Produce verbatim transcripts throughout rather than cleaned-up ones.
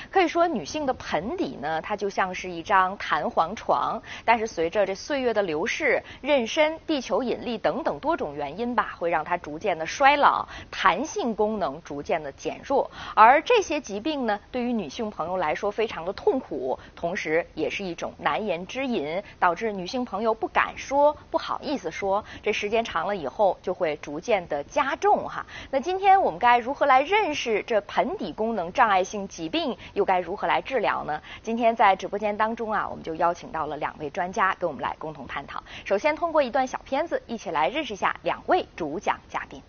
可以说，女性的盆底呢，它就像是一张弹簧床，但是随着这岁月的流逝、妊娠、地球引力等等多种原因吧，会让它逐渐的衰老，弹性功能逐渐的减弱。而这些疾病呢，对于女性朋友来说非常的痛苦，同时也是一种难言之隐，导致女性朋友不敢说、不好意思说。这时间长了以后，就会逐渐的加重哈。那今天我们该如何来认识这盆底功能障碍性疾病，又该如何来治疗呢？今天在直播间当中啊，我们就邀请到了两位专家跟我们来共同探讨。首先通过一段小片子，一起来认识一下两位主讲嘉宾。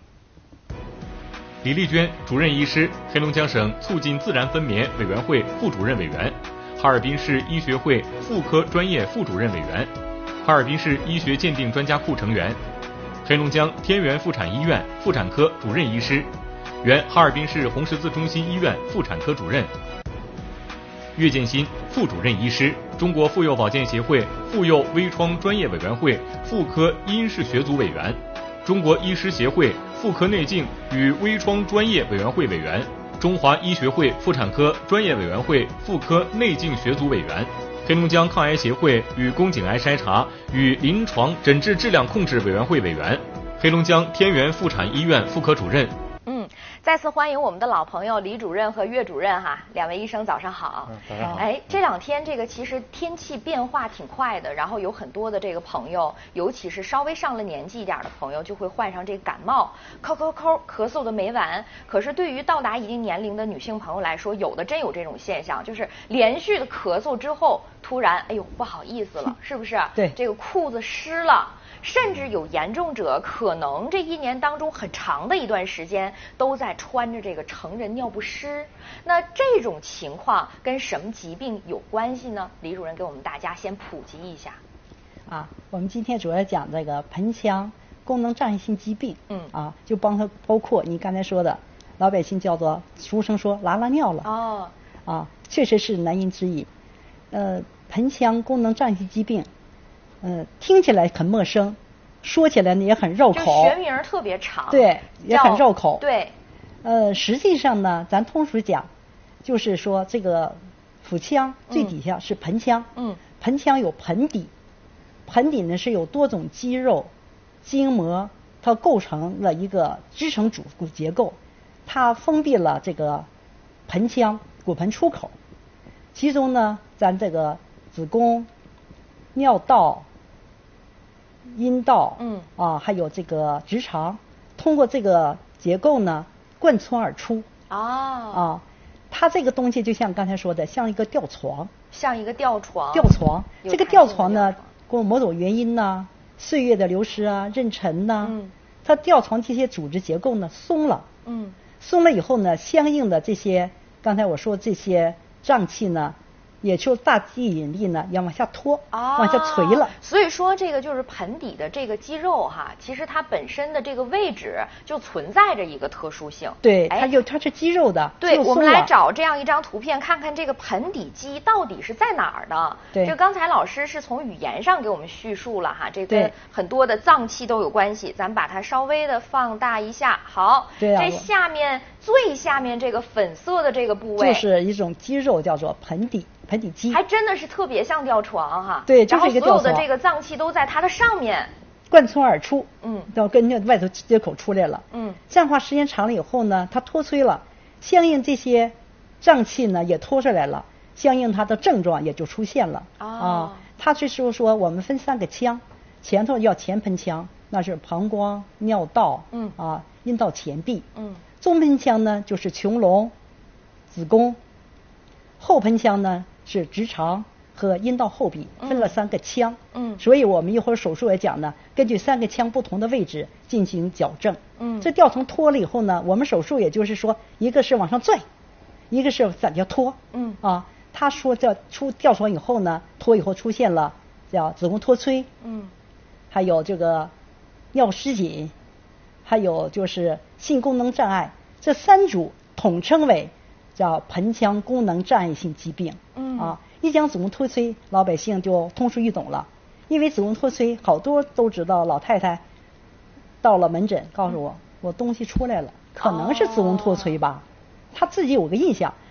李丽娟，主任医师，黑龙江省促进自然分娩委员会副主任委员，哈尔滨市医学会妇科专业副主任委员，哈尔滨市医学鉴定专家库成员，黑龙江天元妇产医院妇产科主任医师，原哈尔滨市红十字中心医院妇产科主任。岳建新，副主任医师，中国妇幼保健协会妇幼微创专业委员会妇科因式学组委员，中国医师协会妇科内镜与微创专业委员会委员，中华医学会妇产科专业委员会妇科内镜学组委员，黑龙江抗癌协会与宫颈癌筛查与临床诊治质量控制委员会委员，黑龙江天元妇产医院妇科主任。 嗯，再次欢迎我们的老朋友李主任和岳主任哈，两位医生早上好。 嗯，早上好。 哎，这两天这个其实天气变化挺快的，然后有很多的这个朋友，尤其是稍微上了年纪一点的朋友，就会患上这个感冒，咳咳咳咳嗽的没完。可是对于到达一定年龄的女性朋友来说，有的真有这种现象，就是连续的咳嗽之后，突然哎呦不好意思了，是不是？ 对， 这个裤子湿了。甚至有严重者可能这一年当中很长的一段时间都在穿着这个成人尿不湿。那这种情况跟什么疾病有关系呢？李主任给我们大家先普及一下。 啊，我们今天主要讲这个盆腔功能障碍性疾病。嗯，啊，就包括包括你刚才说的，老百姓叫做俗称说拉拉尿了。哦，啊，确实是难言之隐。呃，盆腔功能障碍性疾病。嗯，听起来很陌生，说起来呢也很绕口。 学名特别长。 对，也很绕口。 对。 呃，实际上呢，咱通俗讲，就是说这个腹腔最底下是盆腔。嗯。盆腔有盆底，盆底呢是有多种肌肉、筋膜，它构成了一个支撑主结构，它封闭了这个盆腔骨盆出口。其中呢，咱这个子宫、尿道、阴道，嗯啊，还有这个直肠，通过这个结构呢贯穿而出。啊啊，它这个东西就像刚才说的，像一个吊床， 像一个吊床。 吊床，这个吊床呢，过某种原因呢，岁月的流失啊，妊娠呐，嗯，它吊床这些组织结构呢松了，嗯，松了以后呢，相应的这些刚才我说这些脏器呢。也就大地引力呢要往下拖，啊，往下垂了。 所以说这个就是盆底的这个肌肉哈，其实它本身的这个位置就存在着一个特殊性。 对，它就它是肌肉的。 对，我们来找这样一张图片，看看这个盆底肌到底是在哪儿的。 对， 这刚才老师是从语言上给我们叙述了哈，这跟很多的脏器都有关系。咱把它稍微的放大一下，好， 对啊， 这下面最下面这个粉色的这个部位， 就是一种肌肉，叫做盆底。盆底肌还真的是特别像吊床哈， 对，就是一个吊床， 然后所有的这个脏器都在它的上面贯穿而出，嗯，到跟那外头接口出来了，嗯，这样的话时间长了以后呢，它脱垂了，相应这些脏器呢也脱出来了，相应它的症状也就出现了。哦、啊，它就是说我们分三个腔，前头叫前盆腔，那是膀胱、尿道，嗯啊，阴道前壁，嗯，中盆腔呢就是穹隆、子宫，后盆腔呢是直肠和阴道后壁，分了三个腔。嗯，所以我们一会儿手术也讲呢，根据三个腔不同的位置进行矫正。嗯，这吊床脱了以后呢，我们手术也就是说，一个是往上拽，一个是咱叫脱。嗯，啊，他说叫出吊床以后呢，脱以后出现了叫子宫脱垂。嗯，还有这个尿失禁，还有就是性功能障碍，这三组统称为叫盆腔功能障碍性疾病。嗯啊，一讲子宫脱垂，老百姓就通俗易懂了。因为子宫脱垂，好多都知道，老太太到了门诊告诉我，我东西出来了，可能是子宫脱垂吧。她自己有个印象，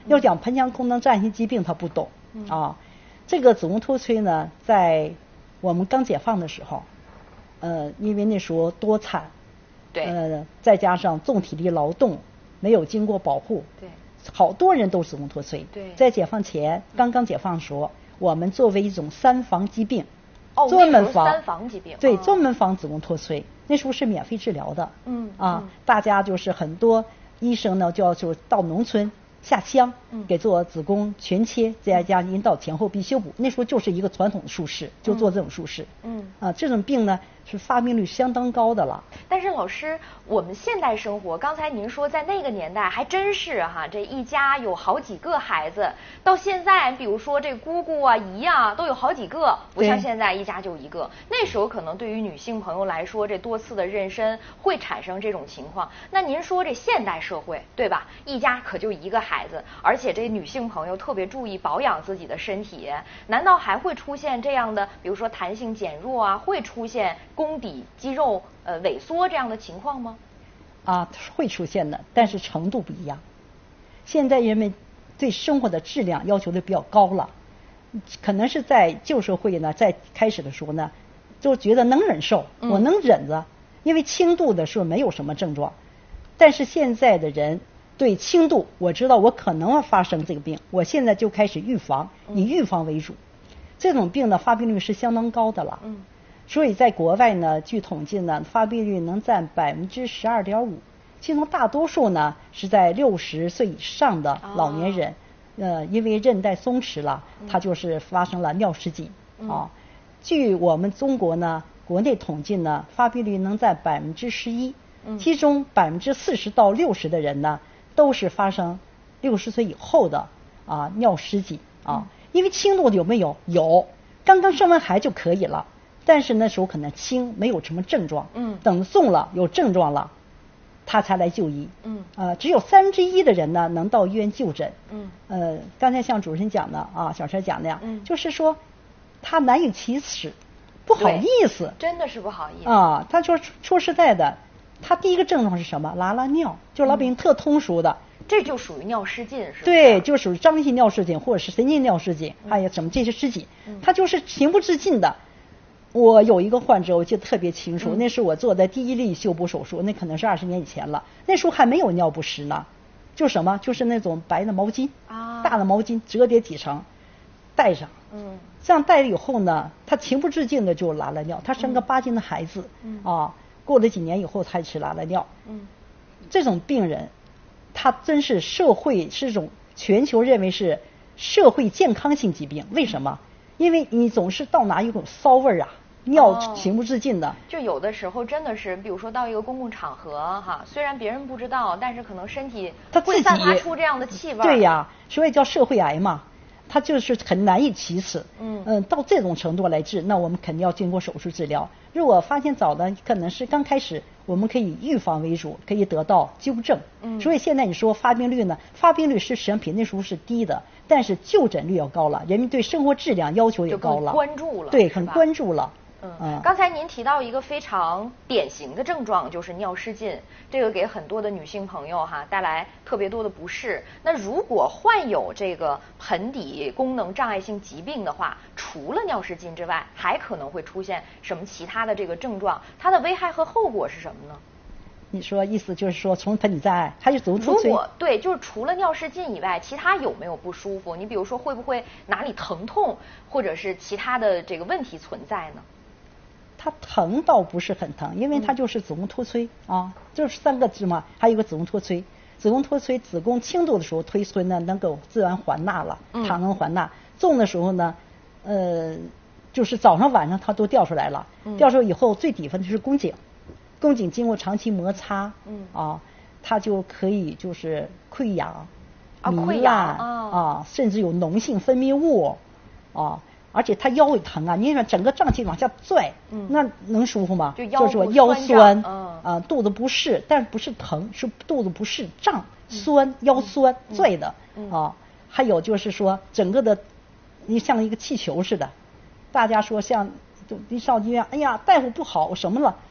要讲盆腔功能障碍性疾病，他不懂、嗯、啊。这个子宫脱垂呢，在我们刚解放的时候，呃，因为那时候多产， 对， 呃，再加上重体力劳动，没有经过保护， 对， 好多人都子宫脱垂。 对， 在解放前，刚刚解放的时候，我们作为一种三防疾病， 哦， 专门防三防疾病， 对， 哦、 专门防子宫脱垂。那时候是免费治疗的， 嗯啊， 嗯大家就是很多医生呢，就要就到农村下乡， 嗯， 给做子宫全切，再加阴道前后壁修补。那时候就是一个传统的术式，就做这种术式， 嗯， 啊，这种病呢是发病率相当高的了。 但是老师，我们现代生活，刚才您说在那个年代还真是哈，这一家有好几个孩子，到现在比如说这姑姑啊、姨啊都有好几个，不像现在一家就一个。那时候可能对于女性朋友来说，这多次的妊娠会产生这种情况。那您说这现代社会对吧？一家可就一个孩子，而且这女性朋友特别注意保养自己的身体，难道还会出现这样的，比如说弹性减弱啊，会出现宫底肌肉呃萎缩这样的情况吗？ 啊，会出现的，但是程度不一样。现在人们对生活的质量要求的比较高了，可能是在旧社会呢，在开始的时候呢，就觉得能忍受， 嗯、 我能忍着，因为轻度的时候没有什么症状。但是现在的人对轻度，我知道我可能发生这个病，我现在就开始预防，以预防为主。嗯、这种病的发病率是相当高的了。 嗯。 所以在国外呢，据统计呢，发病率能占百分之十二点五，其中大多数呢是在六十岁以上的老年人，哦、呃，因为韧带松弛了，它就是发生了尿失禁、嗯、啊。据我们中国呢，国内统计呢，发病率能占百分之十一，其中百分之四十到六十的人呢，都是发生六十岁以后的啊尿失禁啊。嗯、因为轻度的有没有？有，刚刚生完孩就可以了。但是那时候可能轻，没有什么症状。嗯，等重了有症状了，他才来就医。嗯，呃，只有三分之一的人呢能到医院就诊。嗯，呃，刚才像主持人讲的啊，小陈讲的呀，嗯，就是说他难以启齿，不好意思， 真的是不好意思啊。他说说实在的，他第一个症状是什么？拉拉尿，就老百姓特通俗的。 嗯，这就属于尿失禁，是吧？ 对，就属于张性尿失禁或者是神经尿失禁，还有什么这些失禁，他就是情不自禁的。我有一个患者，我记得特别清楚，嗯、那是我做的第一例修补手术，那可能是二十年以前了。那时候还没有尿不湿呢，就什么，就是那种白的毛巾，啊、大的毛巾折叠几层，带上。嗯，这样带了以后呢，他情不自禁的就拉了尿。他生个八斤的孩子，嗯、啊，过了几年以后，他是拉了尿。嗯，这种病人，他真是社会是种全球认为是社会健康性疾病。为什么？因为你总是到哪有种骚味儿啊，尿情不自禁的、哦。 就有的时候真的是，比如说到一个公共场合哈，虽然别人不知道，但是可能身体会散发出这样的气味。 对呀，所以叫社会癌嘛，它就是很难以启齿。嗯嗯，到这种程度来治，那我们肯定要经过手术治疗。如果发现早的，可能是刚开始，我们可以预防为主，可以得到纠正。嗯，所以现在你说发病率呢？发病率是实际上比那时候是低的。但是就诊率要高了，人们对生活质量要求也高了， 关注了， 对，很关注了。 嗯，嗯刚才您提到一个非常典型的症状，就是尿失禁，这个给很多的女性朋友哈带来特别多的不适。那如果患有这个盆底功能障碍性疾病的话，除了尿失禁之外，还可能会出现什么其他的这个症状？它的危害和后果是什么呢？ 你说意思就是说从盆底障碍还是子宫脱垂？ 如果对，就是除了尿失禁以外，其他有没有不舒服？你比如说会不会哪里疼痛，或者是其他的这个问题存在呢？ 它疼倒不是很疼，因为它就是子宫脱垂、嗯、啊，就是三个字嘛，还有一个子宫脱垂。子宫脱垂，子宫轻度的时候推孙呢能够自然还纳了，它能还纳；重的时候呢，呃，就是早上晚上它都掉出来了，嗯、掉出来以后最底分就是宫颈。宫颈经过长期摩擦，嗯啊，它就可以就是溃疡、糜烂啊，甚至有脓性分泌物啊，而且它腰会疼啊，你看整个脏器往下拽，嗯，那能舒服吗？ 就腰就是说腰酸， 嗯啊，肚子不适，但不是疼，是肚子不适胀酸，腰酸拽的啊，还有就是说整个的，你像一个气球似的，大家说像。就一上医院，哎呀，大夫不好什么了？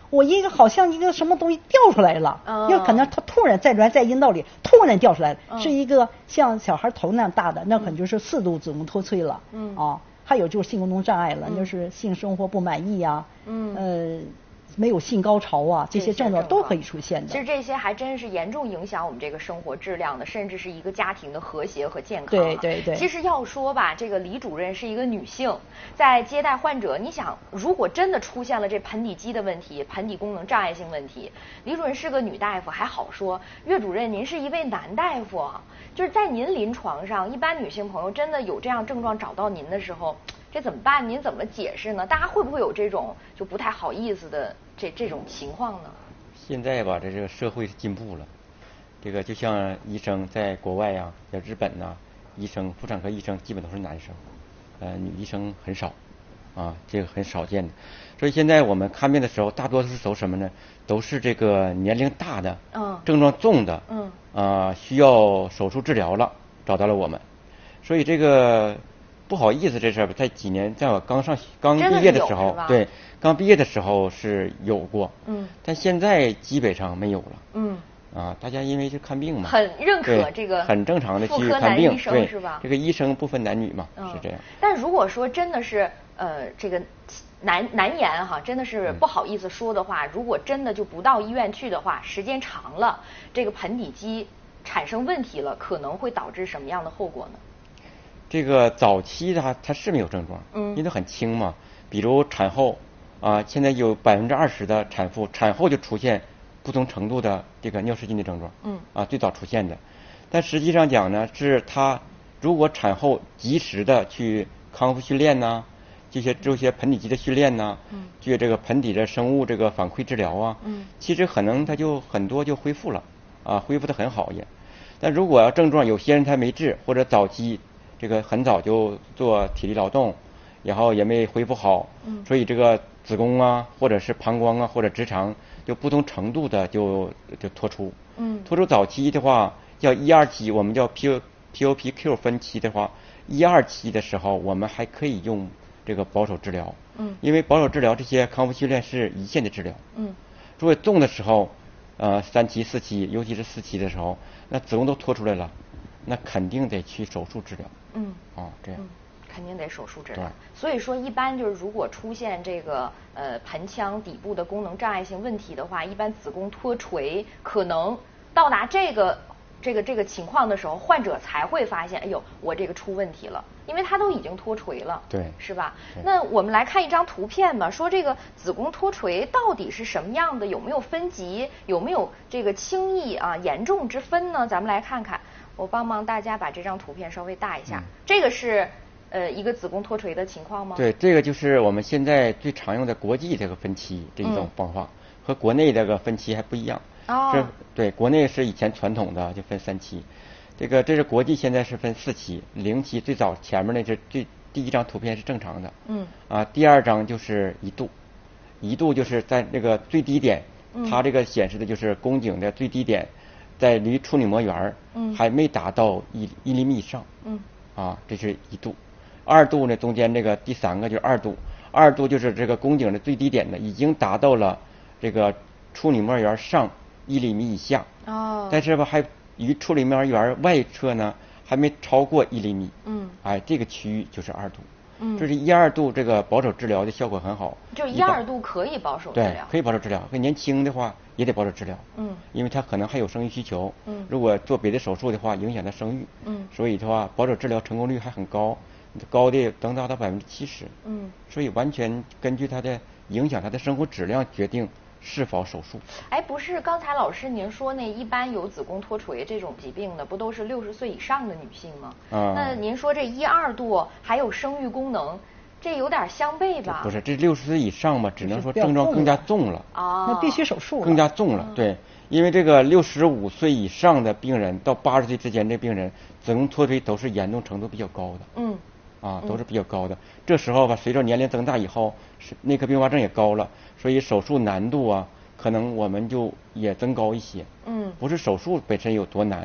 我一个好像一个什么东西掉出来了，因为可能它突然在卵在阴道里突然掉出来了，嗯、是一个像小孩头那样大的，那可能就是四度子宫脱垂了，嗯啊，还有就是性功能障碍了，嗯、就是性生活不满意呀、啊，嗯呃。没有性高潮啊，这些症状都可以出现的。 其实这些还真是严重影响我们这个生活质量的，甚至是一个家庭的和谐和健康。 对对对。 其实要说吧，这个李主任是一个女性，在接待患者，你想，如果真的出现了这盆底肌的问题、盆底功能障碍性问题，李主任是个女大夫还好说，岳主任您是一位男大夫，就是在您临床上，一般女性朋友真的有这样症状找到您的时候，这怎么办？您怎么解释呢？大家会不会有这种就不太好意思的这这种情况呢？ 现在吧，这这个社会进步了，这个就像医生在国外呀、啊，在日本呐、啊，医生妇产科医生基本都是男生，呃，女医生很少，啊，这个很少见的。所以现在我们看病的时候，大多数都什么呢？都是这个年龄大的，嗯，症状重的，嗯，啊、呃，需要手术治疗了，找到了我们。所以这个不好意思这事儿，在几年，在我刚上刚毕业的时候，对，刚毕业的时候是有过，嗯，但现在基本上没有了，嗯，啊，大家因为是看病嘛， 很认可这个很正常的去看病，对， 是吧？ 这个医生不分男女嘛，嗯、是这样。 但如果说真的是呃这个难难言哈，真的是不好意思说的话，嗯、如果真的就不到医院去的话，时间长了，这个盆底肌产生问题了，可能会导致什么样的后果呢？ 这个早期的它它是没有症状，嗯，因为很轻嘛。比如产后啊，现在有百分之二十的产妇产后就出现不同程度的这个尿失禁的症状，嗯，啊，最早出现的。但实际上讲呢，是它如果产后及时的去康复训练呐，这些这些盆底肌的训练呐，嗯，就这个盆底的生物这个反馈治疗啊，嗯，其实可能它就很多就恢复了，啊，恢复的很好也。但如果要症状有些人他没治，或者早期这个很早就做体力劳动，然后也没恢复好，嗯，所以这个子宫啊，或者是膀胱啊，或者直肠，就不同程度的就就脱出，嗯，脱出早期的话，叫一二期，我们叫 P O P O P Q 分期的话，一二期的时候，我们还可以用这个保守治疗，嗯，因为保守治疗这些康复训练是一线的治疗，嗯，如果重的时候，呃，三期四期，尤其是四期的时候，那子宫都脱出来了，那肯定得去手术治疗。嗯，哦，这样， 嗯，肯定得手术治疗。所以说，一般就是如果出现这个呃盆腔底部的功能障碍性问题的话，一般子宫脱垂可能到达这个这个这个情况的时候，患者才会发现，哎呦，我这个出问题了，因为它都已经脱垂了， 对， 是吧？那我们来看一张图片吧，说这个子宫脱垂到底是什么样的，有没有分级，有没有这个轻易啊严重之分呢？咱们来看看。我帮忙大家把这张图片稍微大一下，嗯、这个是呃一个子宫脱垂的情况吗？ 对，这个就是我们现在最常用的国际这个分期这一种方法，嗯、和国内这个分期还不一样。哦，是，对，国内是以前传统的就分三期，这个这是国际现在是分四期，零期最早前面那是最第一张图片是正常的，嗯，啊，第二张就是一度，一度就是在那个最低点，嗯、它这个显示的就是宫颈的最低点。在离处女膜缘嗯，还没达到一一厘米以上，嗯，啊，这是一度，二度呢，中间这个第三个就是二度，二度就是这个宫颈的最低点呢，已经达到了这个处女膜缘上一厘米以下，哦，但是吧，还与处女膜缘外侧呢，还没超过一厘米，嗯，哎，这个区域就是二度。嗯，这是一二度，这个保守治疗的效果很好。 就一二度可以保守治疗， 对，可以保守治疗。年轻的话也得保守治疗。嗯，因为他可能还有生育需求。嗯，如果做别的手术的话，影响他生育。嗯，所以的话，保守治疗成功率还很高，高的能达到百分之七十。嗯，所以完全根据他的影响他的生活质量决定是否手术。 哎，不是，刚才老师您说那一般有子宫脱垂这种疾病的，不都是六十岁以上的女性吗？啊，那您说这一二度还有生育功能，这有点相悖吧？ 不是，这六十岁以上吧，只能说症状更加重了。 啊，那必须手术了。 更加重了，嗯、对，因为这个六十五岁以上的病人到八十岁之间的病人，子宫脱垂都是严重程度比较高的。嗯。啊，都是比较高的。嗯、这时候吧，随着年龄增大以后，是内科并发症也高了，所以手术难度啊，可能我们就也增高一些。嗯，不是手术本身有多难，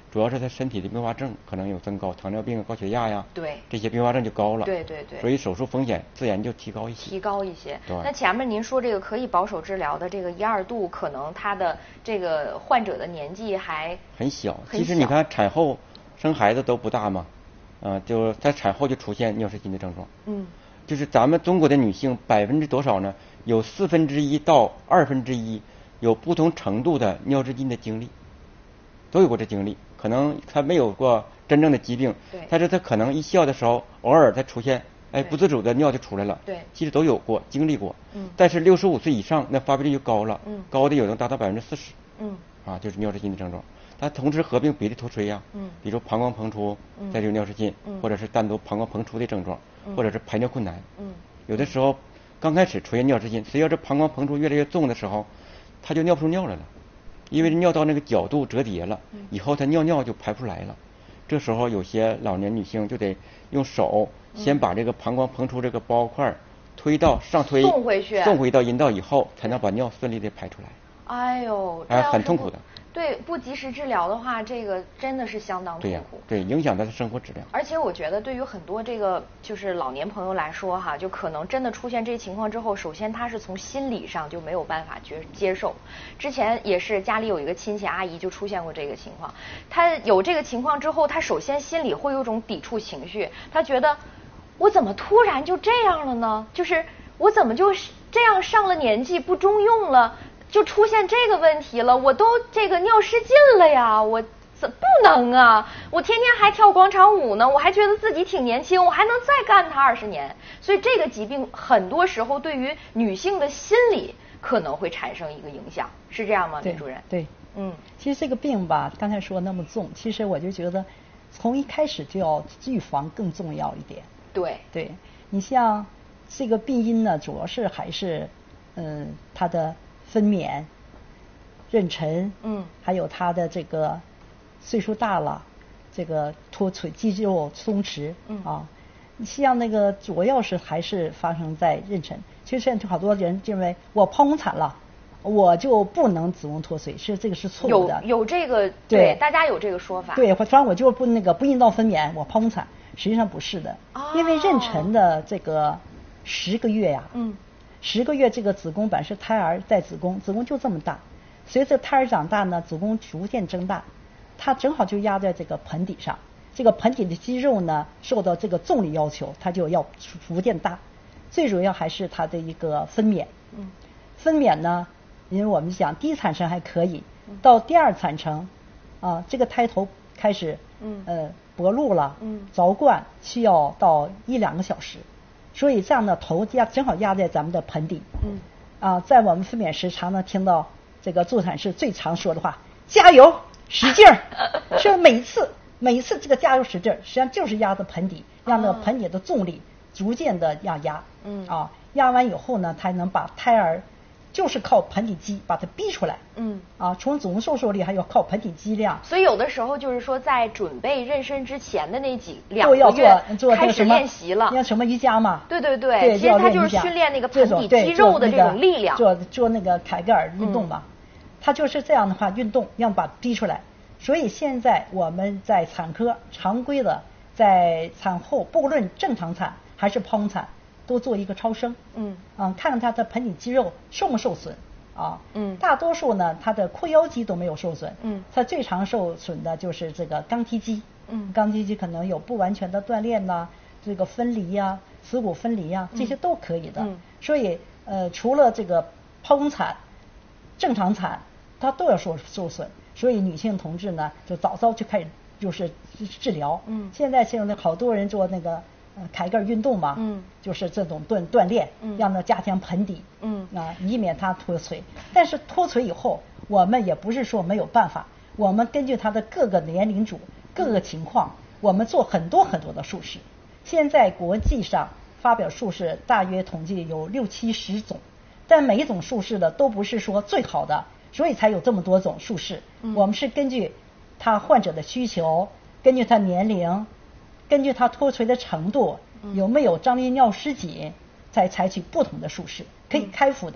主要是他身体的并发症可能有增高，糖尿病、高血压呀， 对， 这些并发症就高了。 对对对。 所以手术风险自然就提高一些。 提高一些。 对。 那前面您说这个可以保守治疗的这个一二度，可能他的这个患者的年纪还很小。其实你看产后生孩子都不大嘛，啊、呃，就在产后就出现尿失禁的症状。 嗯。就是咱们中国的女性百分之多少呢？有四分之一到二分之一有不同程度的尿失禁的经历，都有过这经历。可能她没有过真正的疾病， 对， 但是她可能一笑的时候，偶尔她出现，哎，不自主的尿就出来了。 对， 其实都有过经历过。 嗯。 但是六十五岁以上，那发病率就高了。 嗯。 高的有能达到百分之四十。 嗯。 啊，就是尿失禁的症状。它同时合并别的脱垂呀， 嗯， 比如膀胱膨出，嗯，再就是尿失禁， 嗯， 或者是单独膀胱膨出的症状， 嗯， 或者是排尿困难， 嗯， 有的时候刚开始出现尿失禁，随着这膀胱膨出越来越重的时候，他就尿不出尿来了，因为尿道那个角度折叠了， 嗯， 以后他尿尿就排不出来了。这时候有些老年女性就得用手先把这个膀胱膨出这个包块推到上推， 送回去， 送回到阴道以后，才能把尿顺利的排出来。 哎呦， 哎，很痛苦的。 对，不及时治疗的话，这个真的是相当痛苦。 对呀，对，影响他的生活质量。 而且我觉得，对于很多这个就是老年朋友来说，哈，就可能真的出现这情况之后，首先他是从心理上就没有办法接接受。之前也是家里有一个亲戚阿姨就出现过这个情况，她有这个情况之后，她首先心里会有种抵触情绪，她觉得我怎么突然就这样了呢？就是我怎么就这样上了年纪不中用了？就出现这个问题了，我都这个尿失禁了呀，我怎不能啊？我天天还跳广场舞呢，我还觉得自己挺年轻，我还能再干它二十年。所以这个疾病很多时候对于女性的心理可能会产生一个影响，是这样吗，李主任？ 对， 嗯， 其实这个病吧，刚才说那么重，其实我就觉得从一开始就要预防更重要一点。 对， 对，你像这个病因呢，主要是还是嗯它的分娩、妊娠， 嗯， 还有他的这个岁数大了，这个脱垂、肌肉松弛， 嗯啊，像那个主要是还是发生在妊娠。其实现在好多人认为我剖宫产了，我就不能子宫脱垂，是这个是错误的。 有有这个对, 对，大家有这个说法。 对，反正我就不那个不阴道分娩，我剖宫产，实际上不是的， 哦、 因为妊娠的这个十个月呀， 嗯。 十个月，这个子宫本是胎儿在子宫，子宫就这么大。随着胎儿长大呢，子宫逐渐增大，它正好就压在这个盆底上。这个盆底的肌肉呢，受到这个重力要求，它就要逐渐大。最主要还是它的一个分娩。 嗯。 分娩呢，因为我们讲第一产程还可以，到第二产程，啊，这个胎头开始， 嗯， 呃，薄露了， 嗯， 凿灌需要到一两个小时。所以这样的头压正好压在咱们的盆底， 嗯， 啊，在我们分娩时常能听到这个助产士最常说的话：加油，使劲儿。是每一次每一次这个加油使劲儿，实际上就是压在盆底，让那个盆底的重力逐渐的压压， 嗯， 啊，压完以后呢，才能把胎儿就是靠盆底肌把它逼出来， 嗯， 啊，从子宫收缩力还要靠盆底肌量。 所以有的时候就是说，在准备妊娠之前的那几两个月开始练习了， 像什么瑜伽嘛？ 对对对， 对， 其实它就是训练那个盆底肌肉的这种力量， 做做那个凯格尔运动嘛，它就是这样的话运动要把它逼出来。所以现在我们在产科常规的在产后，不论正常产还是剖宫产，都做一个超声， 嗯， 啊，看看它的盆底肌肉受没受损啊， 嗯， 大多数呢，它的括腰肌都没有受损， 嗯， 它最常受损的就是这个肛梯肌， 嗯， 肛梯肌可能有不完全的锻炼呐，这个分离呀、啊、耻骨分离呀、啊，这些都可以的， 嗯， 所以呃，除了这个剖宫产、正常产，它都要受受损，所以女性同志呢，就早早就开始就是治疗， 嗯， 现在现在好多人做那个。凯格尔运动嘛， 嗯， 就是这种锻锻炼， 嗯， 让它加强盆底， 嗯啊，以免它脱垂。但是脱垂以后，我们也不是说没有办法，我们根据它的各个年龄组、各个情况，我们做很多很多的术式。现在国际上发表术式大约统计有六七十种，但每一种术式的都不是说最好的，所以才有这么多种术式。 嗯， 我们是根据他患者的需求，根据他年龄。根据它脱垂的程度，有没有张力尿失禁，再采取不同的术式，可以开腹的，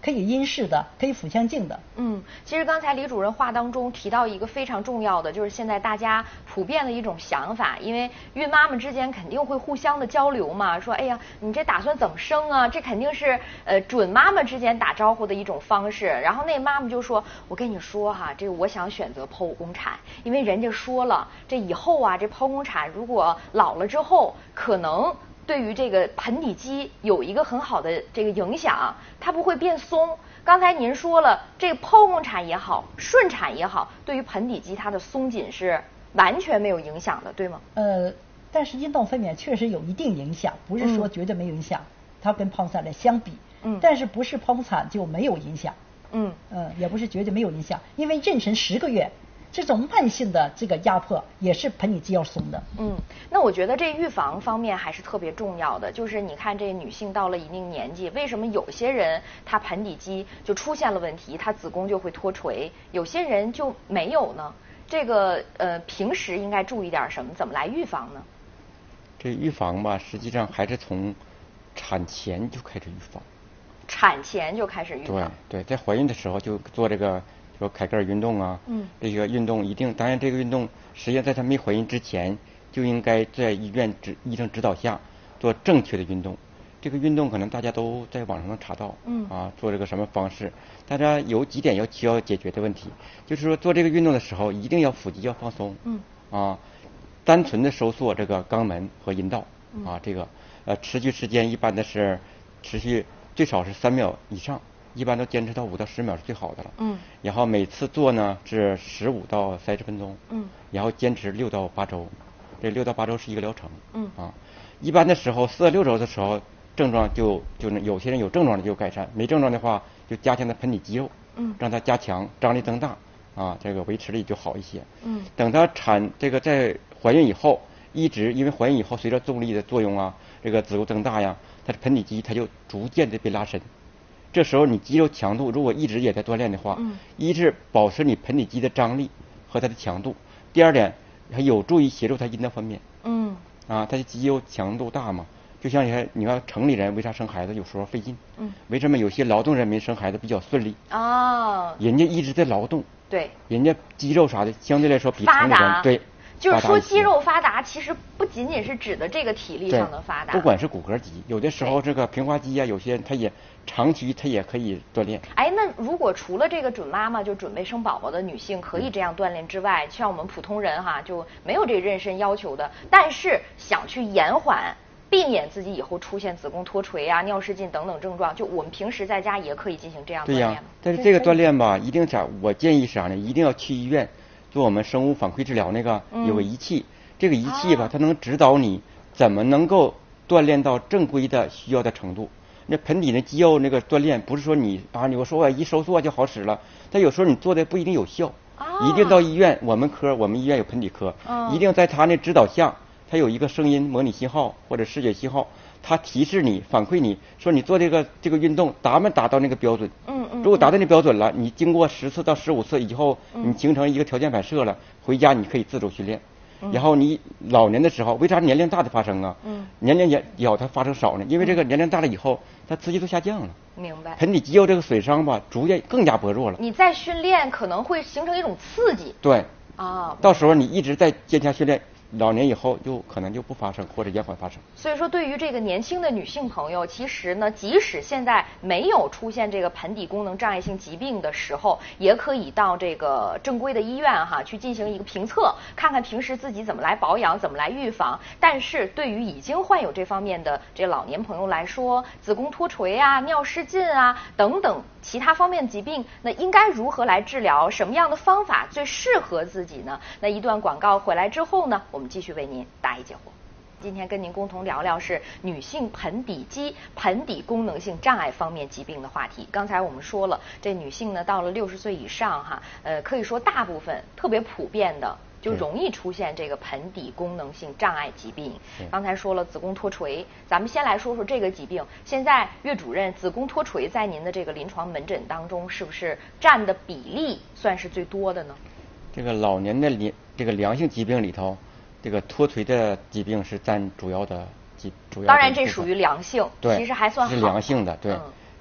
可以阴视的，可以腹腔镜的。 嗯，其实刚才李主任话当中提到一个非常重要的，就是现在大家普遍的一种想法，因为孕妈妈之间肯定会互相的交流嘛，说哎呀，你这打算怎么生啊？这肯定是呃准妈妈之间打招呼的一种方式。然后那妈妈就说，我跟你说哈，这个我想选择剖宫产，因为人家说了，这以后啊，这剖宫产如果老了之后，可能对于这个盆底肌有一个很好的这个影响，它不会变松。刚才您说了，这个剖宫产也好，顺产也好，对于盆底肌它的松紧是完全没有影响的，对吗？ 呃，但是阴道分娩确实有一定影响，不是说绝对没有影响。嗯、它跟剖宫产来相比，嗯，但是不是剖宫产就没有影响，嗯嗯、呃，也不是绝对没有影响，因为妊娠十个月。这种慢性的这个压迫也是盆底肌要松的。 嗯，那我觉得这预防方面还是特别重要的。就是你看，这女性到了一定年纪，为什么有些人她盆底肌就出现了问题，她子宫就会脱垂，有些人就没有呢？这个呃，平时应该注意点什么？怎么来预防呢？ 这预防吧，实际上还是从产前就开始预防。 产前就开始预防。 对对，在怀孕的时候就做这个。说凯格尔运动啊，嗯，这个运动一定，当然这个运动实际上在她没怀孕之前就应该在医院指医生指导下做正确的运动。这个运动可能大家都在网上能查到，嗯，啊，做这个什么方式？大家有几点要需要解决的问题，就是说做这个运动的时候一定要腹肌要放松，嗯，啊，单纯的收缩这个肛门和阴道，啊，这个呃持续时间一般的是持续最少是三秒以上。一般都坚持到五到十秒是最好的了。嗯。然后每次做呢是十五到三十分钟。嗯。然后坚持六到八周，这六到八周是一个疗程。嗯。啊，一般的时候四到六周的时候，症状就就有些人有症状的就改善，没症状的话就加强它盆底肌肉。嗯。让它加强，张力增大，啊，这个维持力就好一些。嗯。等它产这个在怀孕以后，一直因为怀孕以后随着重力的作用啊，这个子宫增大呀，它的盆底肌它就逐渐的被拉伸。这时候你肌肉强度如果一直也在锻炼的话，嗯，一是保持你盆底肌的张力和它的强度，第二点还有助于协助它阴道分娩。嗯，啊，它的肌肉强度大嘛，就像你看，你看城里人为啥生孩子有时候费劲？嗯，为什么有些劳动人民生孩子比较顺利？哦，人家一直在劳动， 对， 人家肌肉啥的相对来说比城里人对。 就是说肌肉发达其实不仅仅是指的这个体力上的发达， 不管是骨骼肌，有的时候这个平滑肌啊，有些人他也长期他也可以锻炼。 哎，那如果除了这个准妈妈就准备生宝宝的女性可以这样锻炼之外，像我们普通人哈就没有这妊娠要求的，但是想去延缓避免自己以后出现子宫脱垂啊、尿失禁等等症状，就我们平时在家也可以进行这样锻炼吗？ 对呀，但是这个锻炼吧，一定啥？我建议啥呢？一定要去医院做我们生物反馈治疗那个有个仪器，嗯、这个仪器吧，它能指导你怎么能够锻炼到正规的需要的程度。那盆底的肌肉那个锻炼，不是说你啊，你我说我一收缩就好使了，但有时候你做的不一定有效，一定到医院，我们科我们医院有盆底科，一定在他那指导下，他有一个声音模拟信号或者视觉信号。他提示你，反馈你说你做这个这个运动达没达到那个标准？嗯嗯。如果达到那标准了，你经过十次到十五次以后，你形成一个条件反射了，回家你可以自主训练。然后你老年的时候，为啥年龄大的发生啊？嗯。年龄也也它发生少呢？因为这个年龄大了以后，它刺激度下降了。 明白。 盆底肌肉这个损伤吧，逐渐更加薄弱了。 你再训练可能会形成一种刺激。 对。 啊。 到时候你一直在坚强训练。老年以后就可能就不发生或者延缓发生。 所以说，对于这个年轻的女性朋友，其实呢，即使现在没有出现这个盆底功能障碍性疾病的时候，也可以到这个正规的医院哈去进行一个评测，看看平时自己怎么来保养，怎么来预防。但是对于已经患有这方面的这老年朋友来说，子宫脱垂啊、尿失禁啊等等其他方面疾病，那应该如何来治疗？什么样的方法最适合自己呢？那一段广告回来之后呢，我们继续为您答疑解惑。今天跟您共同聊聊是女性盆底肌、盆底功能性障碍方面疾病的话题。刚才我们说了，这女性呢到了六十岁以上哈，呃，可以说大部分特别普遍的就容易出现这个盆底功能性障碍疾病。刚才说了子宫脱垂，咱们先来说说这个疾病。现在岳主任，子宫脱垂在您的这个临床门诊当中，是不是占的比例算是最多的呢？ 这个老年的良这个良性疾病里头，这个脱垂的疾病是占主要的疾主要的。 当然这属于良性， 对， 其实还算好。 是良性的，对。嗯、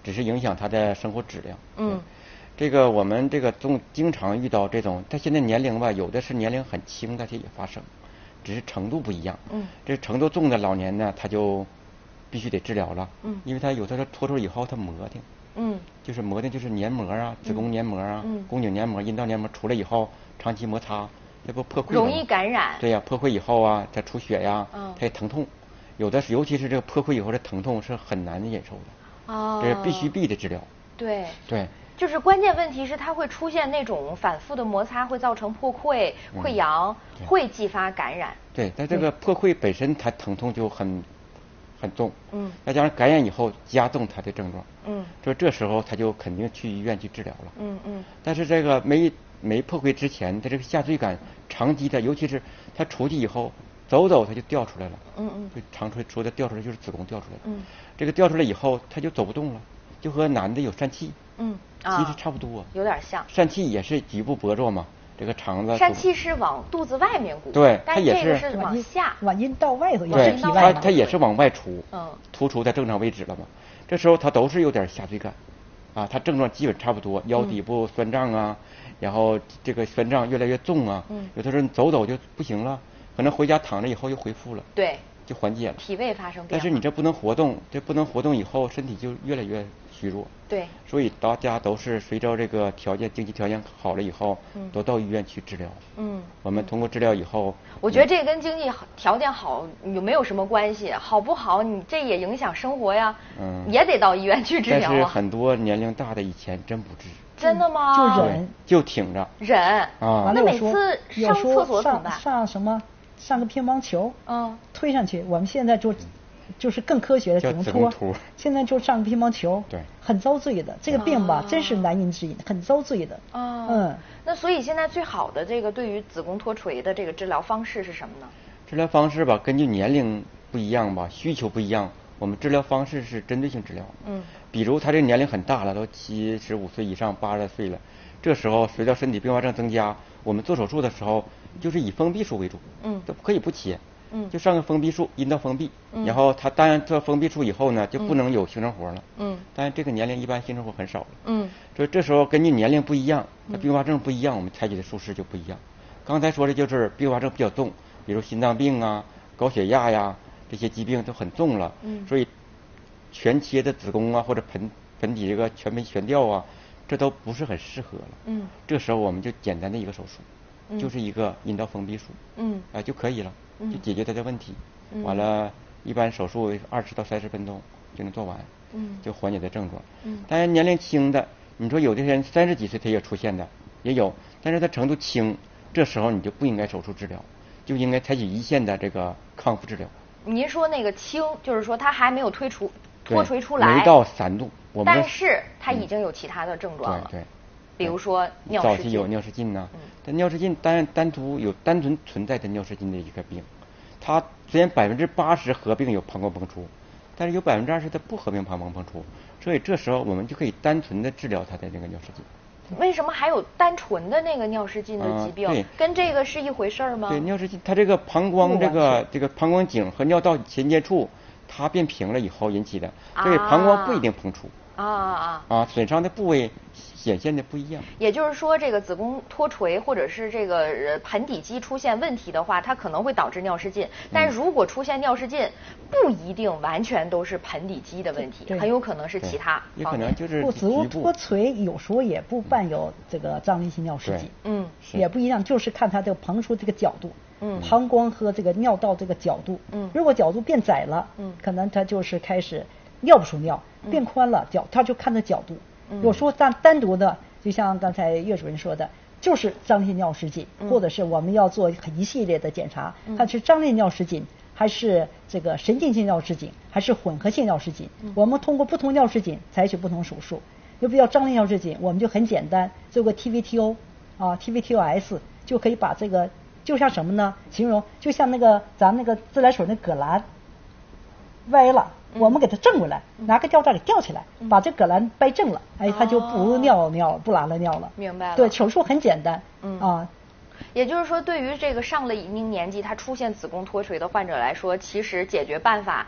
只是影响他的生活质量。 嗯， 这个我们这个总经常遇到这种，他现在年龄吧，有的是年龄很轻，但是也发生，只是程度不一样。 嗯， 这程度重的老年呢，他就必须得治疗了。 嗯， 因为他有的时候脱出以后他磨顶。 嗯， 就是磨的，就是黏膜啊，子宫黏膜啊， 嗯， 宫颈黏膜、阴道黏膜出来以后，长期摩擦，这不破溃容易感染。 对呀、啊，破溃以后啊，它出血呀， 嗯， 它也疼痛，有的是，尤其是这个破溃以后的疼痛是很难忍受的。 哦， 这是必须必的治疗。 对对， 就是关键问题是它会出现那种反复的摩擦，会造成破溃、溃疡，嗯、会激发感染。 对，但这个破溃本身它疼痛就很。很重， 嗯， 再加上感染以后加重他的症状， 嗯， 就这时候他就肯定去医院去治疗了， 嗯嗯。 但是这个没没破溃之前，他这个下坠感长期的，尤其是他出去以后走走他就掉出来了， 嗯嗯， 就长出说的掉出来就是子宫掉出来了， 嗯， 这个掉出来以后他就走不动了，就和男的有疝气， 嗯， 其实差不多，啊、 有点像， 疝气也是局部薄弱嘛。这个肠子疝气是往肚子外面鼓， 对， 它也是是往下， 往阴道外头， 对，它它也是往外出， 嗯， 突出在正常位置了嘛。这时候它都是有点下坠感，啊，它症状基本差不多，腰底部酸胀啊，嗯、然后这个酸胀越来越重啊， 嗯， 有的时候你走走就不行了，可能回家躺着以后又恢复了， 对， 就缓解了， 脾胃发生变化。 但是你这不能活动，这不能活动以后身体就越来越虚弱， 对， 所以大家都是随着这个条件经济条件好了以后， 嗯， 都到医院去治疗。 嗯， 我们通过治疗以后， 我觉得这跟经济条件好有没有什么关系？好不好，你这也影响生活呀。嗯，也得到医院去治疗啊。 但是很多年龄大的以前真不治。 真的吗？ 就忍， 就挺着忍啊。 那每次上厕所怎么办？ 上什么？上个乒乓球， 嗯， 推上去。我们现在就。就是更科学的子宫脱，现在就上乒乓球， 对， 很遭罪的。这个病吧，啊、真是难言之隐，很遭罪的。 啊， 嗯， 那所以现在最好的这个对于子宫脱垂的这个治疗方式是什么呢？ 治疗方式吧，根据年龄不一样吧，需求不一样，我们治疗方式是针对性治疗。 嗯， 比如他这个年龄很大了，都七十五岁以上、八十岁了，这时候随着身体并发症增加，我们做手术的时候就是以封闭术为主。 嗯， 都可以不切。 嗯， 就上个封闭术，阴道封闭， 嗯、 然后他当然做封闭术以后呢，就不能有性生活了。 嗯， 但是这个年龄一般性生活很少了。 嗯， 所以这时候根据年龄不一样，它并发症不一样，我们采取的术式就不一样。刚才说的就是并发症比较重，比如心脏病啊、高血压呀这些疾病都很重了。 嗯， 所以全切的子宫啊或者盆盆底这个全盆悬吊啊，这都不是很适合了。 嗯， 这时候我们就简单的一个手术， 嗯、 就是一个阴道封闭术。 嗯， 啊、呃、就可以了。就解决他的问题， 嗯、 完了，一般手术二十到三十分钟就能做完， 嗯， 就缓解的症状。 嗯， 当然年龄轻的，你说有的人三十几岁他也出现的也有，但是他程度轻，这时候你就不应该手术治疗，就应该采取一线的这个康复治疗。 您说那个轻，就是说他还没有推出脱垂出来， 没到三度，我们但是他已经有其他的症状了。 对对。 比如说尿失禁， 早期有尿失禁呐、 嗯， 但尿失禁当然单独有单纯存在的尿失禁的一个病，它虽然百分之八十合并有膀胱膨出，但是有百分之二十它不合并膀胱膨出，所以这时候我们就可以单纯的治疗它的那个尿失禁。 为什么还有单纯的那个尿失禁的疾病？ 嗯、 跟这个是一回事吗？ 对，尿失禁它这个膀胱这个这个膀胱颈和尿道衔接处它变平了以后引起的，所以膀胱不一定膨出。 啊啊啊！损伤的部位显现的不一样。 也就是说，这个子宫脱垂或者是这个盆底肌出现问题的话，它可能会导致尿失禁。但如果出现尿失禁，不一定完全都是盆底肌的问题，很有可能是其他也可能就是不子宫脱垂有时候也不伴有这个张力性尿失禁， 嗯， 也不一样，就是看它这个膨出这个角度， 嗯， 膀胱和这个尿道这个角度， 嗯， 如果角度变窄了， 嗯， 可能它就是开始尿不出尿。变宽了角，他就看的角度。 嗯、 有时候单单独的，就像刚才岳主任说的，就是张力性尿失禁， 嗯、 或者是我们要做一系列的检查， 嗯、 看是张力尿失禁，还是这个神经性尿失禁，还是混合性尿失禁。 嗯、 我们通过不同尿失禁采取不同手术。有比较张力尿失禁，我们就很简单，做个 T V T O 啊 T V T O S 就可以把这个，就像什么呢？形容就像那个咱那个自来水那葛兰歪了。我们给它正过来，拿个吊带给吊起来， 嗯、 把这葛兰掰正了，哎，它就不尿尿，不拉拉尿了。 明白了。 对，手术很简单。 嗯啊， 也就是说，对于这个上了一定年纪，他出现子宫脱垂的患者来说，其实解决办法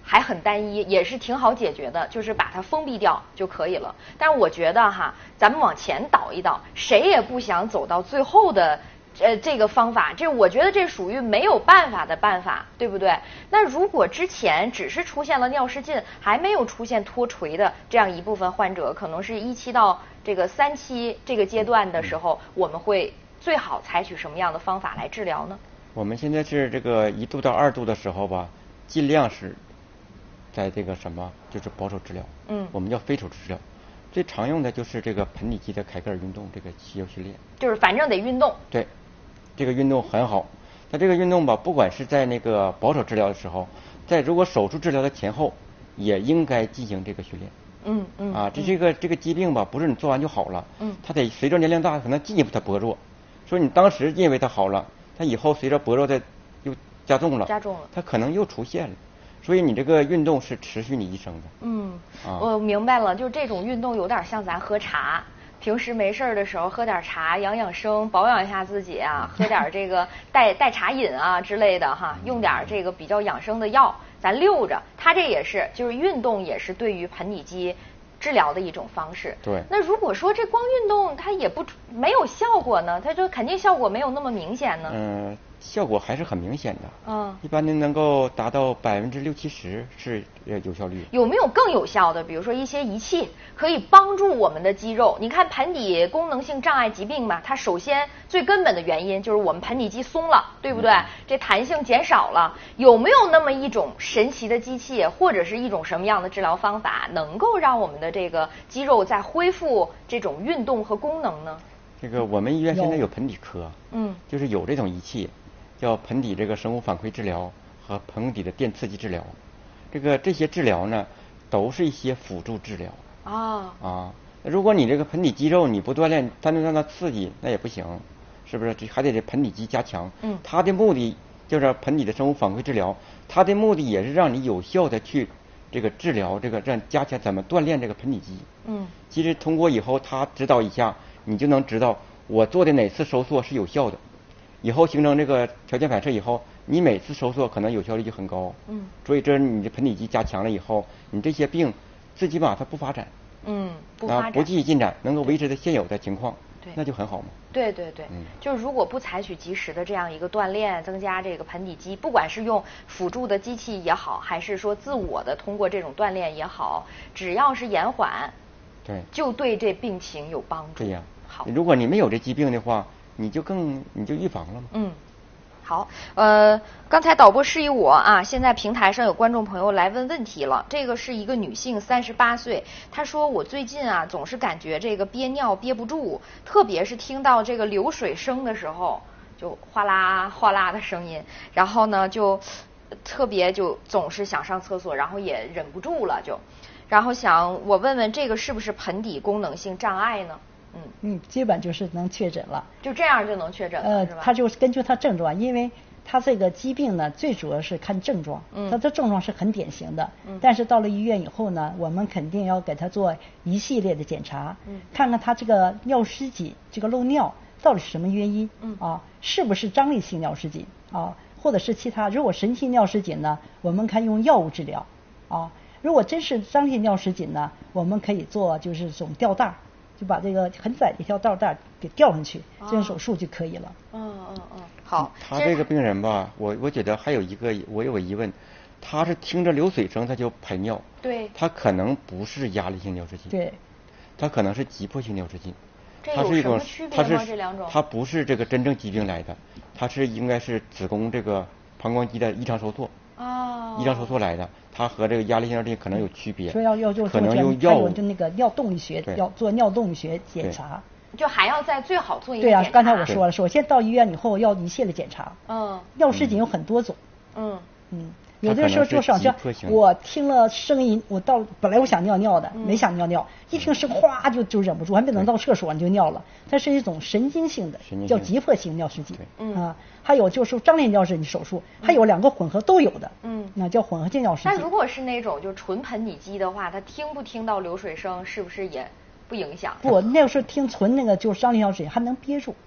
还很单一，也是挺好解决的，就是把它封闭掉就可以了。但是我觉得哈，咱们往前倒一倒，谁也不想走到最后的呃这个方法，这我觉得这属于没有办法的办法，对不对？那如果之前只是出现了尿失禁，还没有出现脱垂的这样一部分患者，可能是一期到这个三期这个阶段的时候，我们会最好采取什么样的方法来治疗呢？ 我们现在是这个一度到二度的时候吧，尽量是在这个什么，就是保守治疗。嗯，我们叫非手术治疗。最常用的就是这个盆底肌的凯格尔运动，这个肌肉训练。 就是反正得运动。 对，这个运动很好。那这个运动吧，不管是在那个保守治疗的时候，在如果手术治疗的前后，也应该进行这个训练。嗯嗯。啊，这这个这个疾病吧，不是你做完就好了。嗯。它得随着年龄大，可能进一步它薄弱。所以你当时认为它好了，它以后随着薄弱的又加重了。 加重了。 它可能又出现了。所以你这个运动是持续你一生的。 嗯，啊、我明白了，就是这种运动有点像咱喝茶，平时没事的时候喝点茶养养生，保养一下自己啊，喝点这个代代茶饮啊之类的哈，用点这个比较养生的药，咱溜着。它这也是，就是运动也是对于盆底肌治疗的一种方式。 对。 那如果说这光运动它也不没有效果呢，它就肯定效果没有那么明显呢。 嗯。效果还是很明显的，嗯，一般的能够达到百分之六七十是呃有效率。 有没有更有效的？比如说一些仪器可以帮助我们的肌肉？你看盆底功能性障碍疾病嘛，它首先最根本的原因就是我们盆底肌松了，对不对？嗯、这弹性减少了。有没有那么一种神奇的机器，或者是一种什么样的治疗方法，能够让我们的这个肌肉再恢复这种运动和功能呢？ 这个我们医院现在有盆底科，嗯，就是有这种仪器。叫盆底这个生物反馈治疗和盆底的电刺激治疗，这个这些治疗呢，都是一些辅助治疗。啊啊，如果你这个盆底肌肉你不锻炼，单纯让它刺激那也不行，是不是？这还得这盆底肌加强。嗯，它的目的就是盆底的生物反馈治疗，它的目的也是让你有效的去这个治疗这个让加强怎么锻炼这个盆底肌。嗯，其实通过以后他指导一下，你就能知道我做的哪次收缩是有效的。以后形成这个条件反射以后，你每次收缩可能有效率就很高。嗯，所以这你的盆底肌加强了以后，你这些病最起码它不发展。 嗯，不发展， 啊，不继续进展，能够维持在现有的情况，对，那就很好嘛。 对对对，嗯，就是如果不采取及时的这样一个锻炼，增加这个盆底肌，不管是用辅助的机器也好，还是说自我的通过这种锻炼也好，只要是延缓， 对， 就对这病情有帮助。 对呀， 好， 如果你没有这疾病的话。你就更你就预防了嘛。 嗯，好，呃，刚才导播示意我啊，现在平台上有观众朋友来问问题了。这个是一个女性，三十八岁，她说我最近啊总是感觉这个憋尿憋不住，特别是听到这个流水声的时候，就哗啦哗啦的声音，然后呢就特别就总是想上厕所，然后也忍不住了就，然后想我问问这个是不是盆底功能性障碍呢？ 嗯嗯，基本就是能确诊了， 就这样就能确诊了， 呃， 是吧？ 他就是根据他症状，因为他这个疾病呢，最主要是看症状，嗯，他的症状是很典型的，嗯，但是到了医院以后呢，我们肯定要给他做一系列的检查，嗯，看看他这个尿失禁，这个漏尿到底是什么原因，嗯啊，是不是张力性尿失禁啊，或者是其他？如果神经尿失禁呢，我们可以用药物治疗，啊，如果真是张力尿失禁呢，我们可以做就是这种吊带。就把这个很窄的一条吊带给吊上去，这种手术就可以了。 嗯嗯嗯，好。 他这个病人吧，我我觉得还有一个，我有个疑问，他是听着流水声他就排尿， 对， 他可能不是压力性尿失禁， 对， 他可能是急迫性尿失禁。 这有什么区别吗？这两种？ 它不是这个真正疾病来的，它是应该是子宫这个膀胱肌的异常收缩。哦，异常收缩来的，它和这个压力性尿失禁可能有区别， 所以要要就可能用药物， 就那个尿动力学要做尿动力学检查， 就还要再最好做一个对啊，刚才我说了，首先到医院以后要一系列检查， 嗯， 尿失禁有很多种， 嗯嗯，有的时候就好像我听了声音，我到本来我想尿尿的， 嗯、 没想尿尿，一听声哗就就忍不住，还没等到厕所你就尿了，它是一种神经性的，叫急迫性尿失禁，嗯啊。还有就是张力尿失禁手术，还有两个混合都有的，嗯，那叫混合性尿失禁。 那如果是那种就纯盆底肌的话，它听不听到流水声，是不是也不影响？ 不，那个时候听纯那个就是张力尿失禁还能憋住，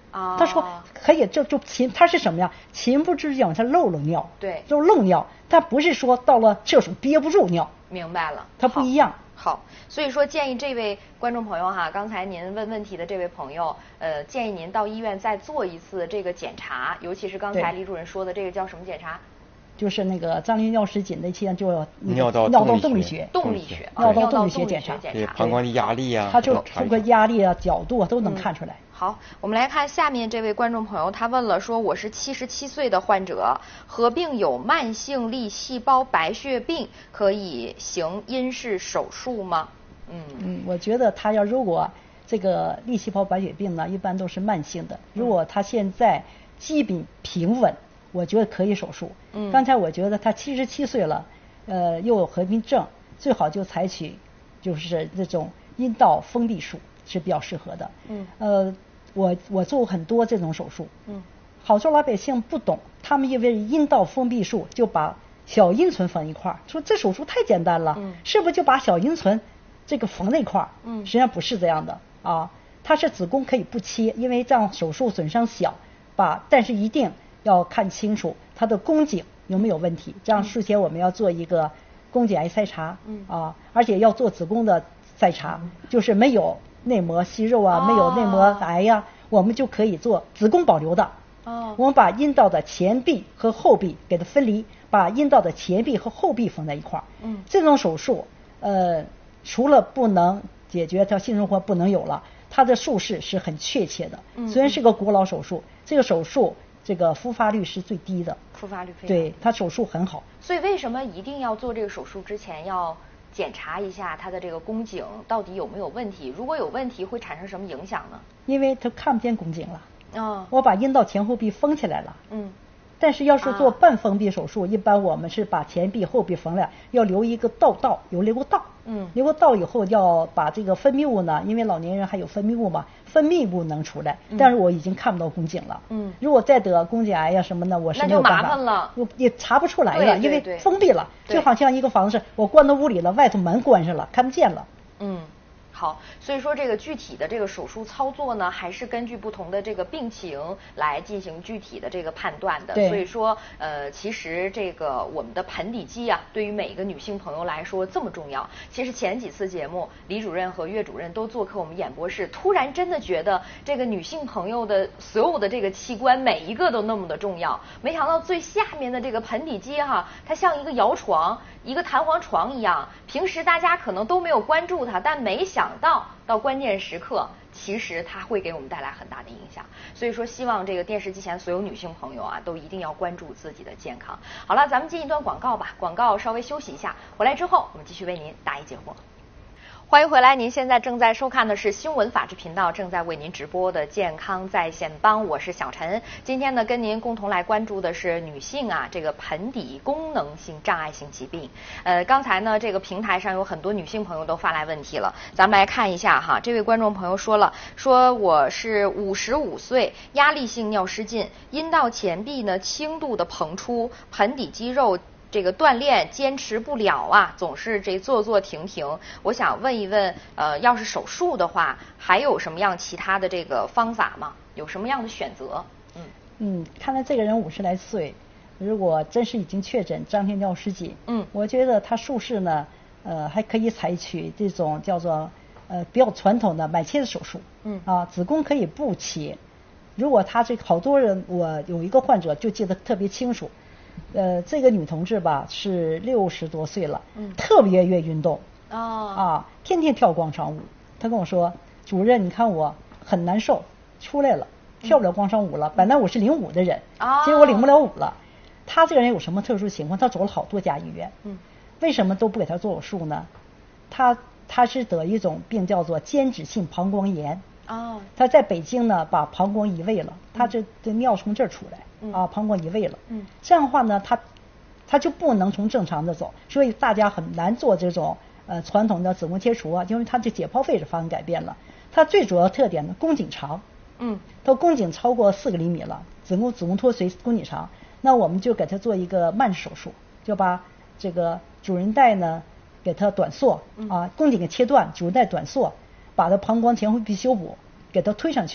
啊，他说可以，就就勤，他是什么呀？勤不知养，他漏了尿， 对， 就漏尿，他不是说到了厕所憋不住尿。 明白了， 它不一样。 好，所以说建议这位观众朋友哈，刚才您问问题的这位朋友，呃，建议您到医院再做一次这个检查，尤其是刚才李主任说的这个叫什么检查？ 就是那个张灵尿失禁那期间就尿道尿道动力学、 动力学、 尿道动力学检查， 对膀胱的压力啊， 它就通过压力啊、角度啊都能看出来。 好，我们来看下面这位观众朋友，他问了说，我是七十七岁的患者，合并有慢性粒细胞白血病，可以行阴式手术吗？嗯嗯，我觉得他要如果这个粒细胞白血病呢，一般都是慢性的，如果他现在基本平稳，我觉得可以手术。嗯，刚才我觉得他七十七岁了，呃，又有合并症，最好就采取就是这种阴道封闭术是比较适合的。嗯，呃。我我做过很多这种手术，嗯，好多老百姓不懂，他们因为阴道封闭术就把小阴唇缝一块儿，说这手术太简单了，嗯，是不是就把小阴唇这个缝那块儿？嗯，实际上不是这样的啊，它是子宫可以不切，因为这样手术损伤小，把但是一定要看清楚它的宫颈有没有问题，这样术前我们要做一个宫颈癌筛查，嗯啊，而且要做子宫的筛查，就是没有内膜息肉啊，没有内膜癌呀、啊，我们就可以做子宫保留的。哦，我们把阴道的前壁和后壁给它分离，把阴道的前壁和后壁缝在一块儿。嗯，这种手术，呃，除了不能解决它性生活不能有了，它的术式是很确切的。嗯，虽然是个古老手术，这个手术这个复发率是最低的。 复发率非常低。 对，它手术很好。 所以为什么一定要做这个手术之前要检查一下它的这个宫颈到底有没有问题？如果有问题，会产生什么影响呢？ 因为它看不见宫颈了。 哦， 我把阴道前后壁封起来了。嗯，但是要是做半封闭手术，啊、一般我们是把前壁后壁缝了，要留一个道道，有留个道。嗯，留个道以后要把这个分泌物呢，因为老年人还有分泌物嘛，分泌物能出来，嗯、但是我已经看不到宫颈了。嗯，如果再得宫颈癌呀、啊、什么的，我是没有办法， 那就麻烦了， 我也查不出来了，因为封闭了，就好像一个房子，我关到屋里了，外头门关上了，看不见了。 嗯。好，所以说这个具体的这个手术操作呢，还是根据不同的这个病情来进行具体的这个判断的。所以说，呃，其实这个我们的盆底肌啊，对于每一个女性朋友来说这么重要。其实前几次节目，李主任和岳主任都做客我们演播室，突然真的觉得这个女性朋友的所有的这个器官每一个都那么的重要。没想到最下面的这个盆底肌哈、啊，它像一个摇床、一个弹簧床一样，平时大家可能都没有关注它，但没想到到关键时刻，其实它会给我们带来很大的影响。所以说，希望这个电视机前所有女性朋友啊，都一定要关注自己的健康。好了，咱们进一段广告吧，广告稍微休息一下，回来之后我们继续为您答疑解惑。欢迎回来，您现在正在收看的是新闻法制频道正在为您直播的健康在线帮，我是小陈。今天呢，跟您共同来关注的是女性啊这个盆底功能性障碍性疾病。呃，刚才呢这个平台上有很多女性朋友都发来问题了，咱们来看一下哈。这位观众朋友说了，说我是五十五岁，压力性尿失禁，阴道前壁呢轻度的膨出，盆底肌肉这个锻炼坚持不了啊，总是这坐坐停停。我想问一问，呃，要是手术的话，还有什么样其他的这个方法吗？有什么样的选择？ 嗯嗯，看来这个人五十来岁，如果真是已经确诊张天尿失禁，嗯，我觉得他术式呢，呃，还可以采取这种叫做呃比较传统的买切的手术，嗯啊，子宫可以不切。如果他这好多人，我有一个患者就记得特别清楚。呃，这个女同志吧是六十多岁了，嗯，特别愿意运动，哦，啊，天天跳广场舞。她跟我说，主任，你看我很难受，出来了，跳不了广场舞了。嗯、本来我是领舞的人，啊，结果我领不了舞了。她这个人有什么特殊情况？她走了好多家医院，嗯，为什么都不给她做手术呢？她她是得一种病叫做间质性膀胱炎。哦，他在北京呢，把膀胱移位了，他这这尿从这儿出来，嗯、啊，膀胱移位了，嗯，这样的话呢，他他就不能从正常的走，所以大家很难做这种呃传统的子宫切除啊，因为他这解剖位置发生改变了。它最主要特点呢，宫颈长，嗯，它宫颈超过四个厘米了，子宫子宫脱垂，宫颈长，那我们就给他做一个慢手术，就把这个主韧带呢给它短缩，啊，宫颈给切断，主韧带短缩。把它膀胱前后壁修补，给它推上去，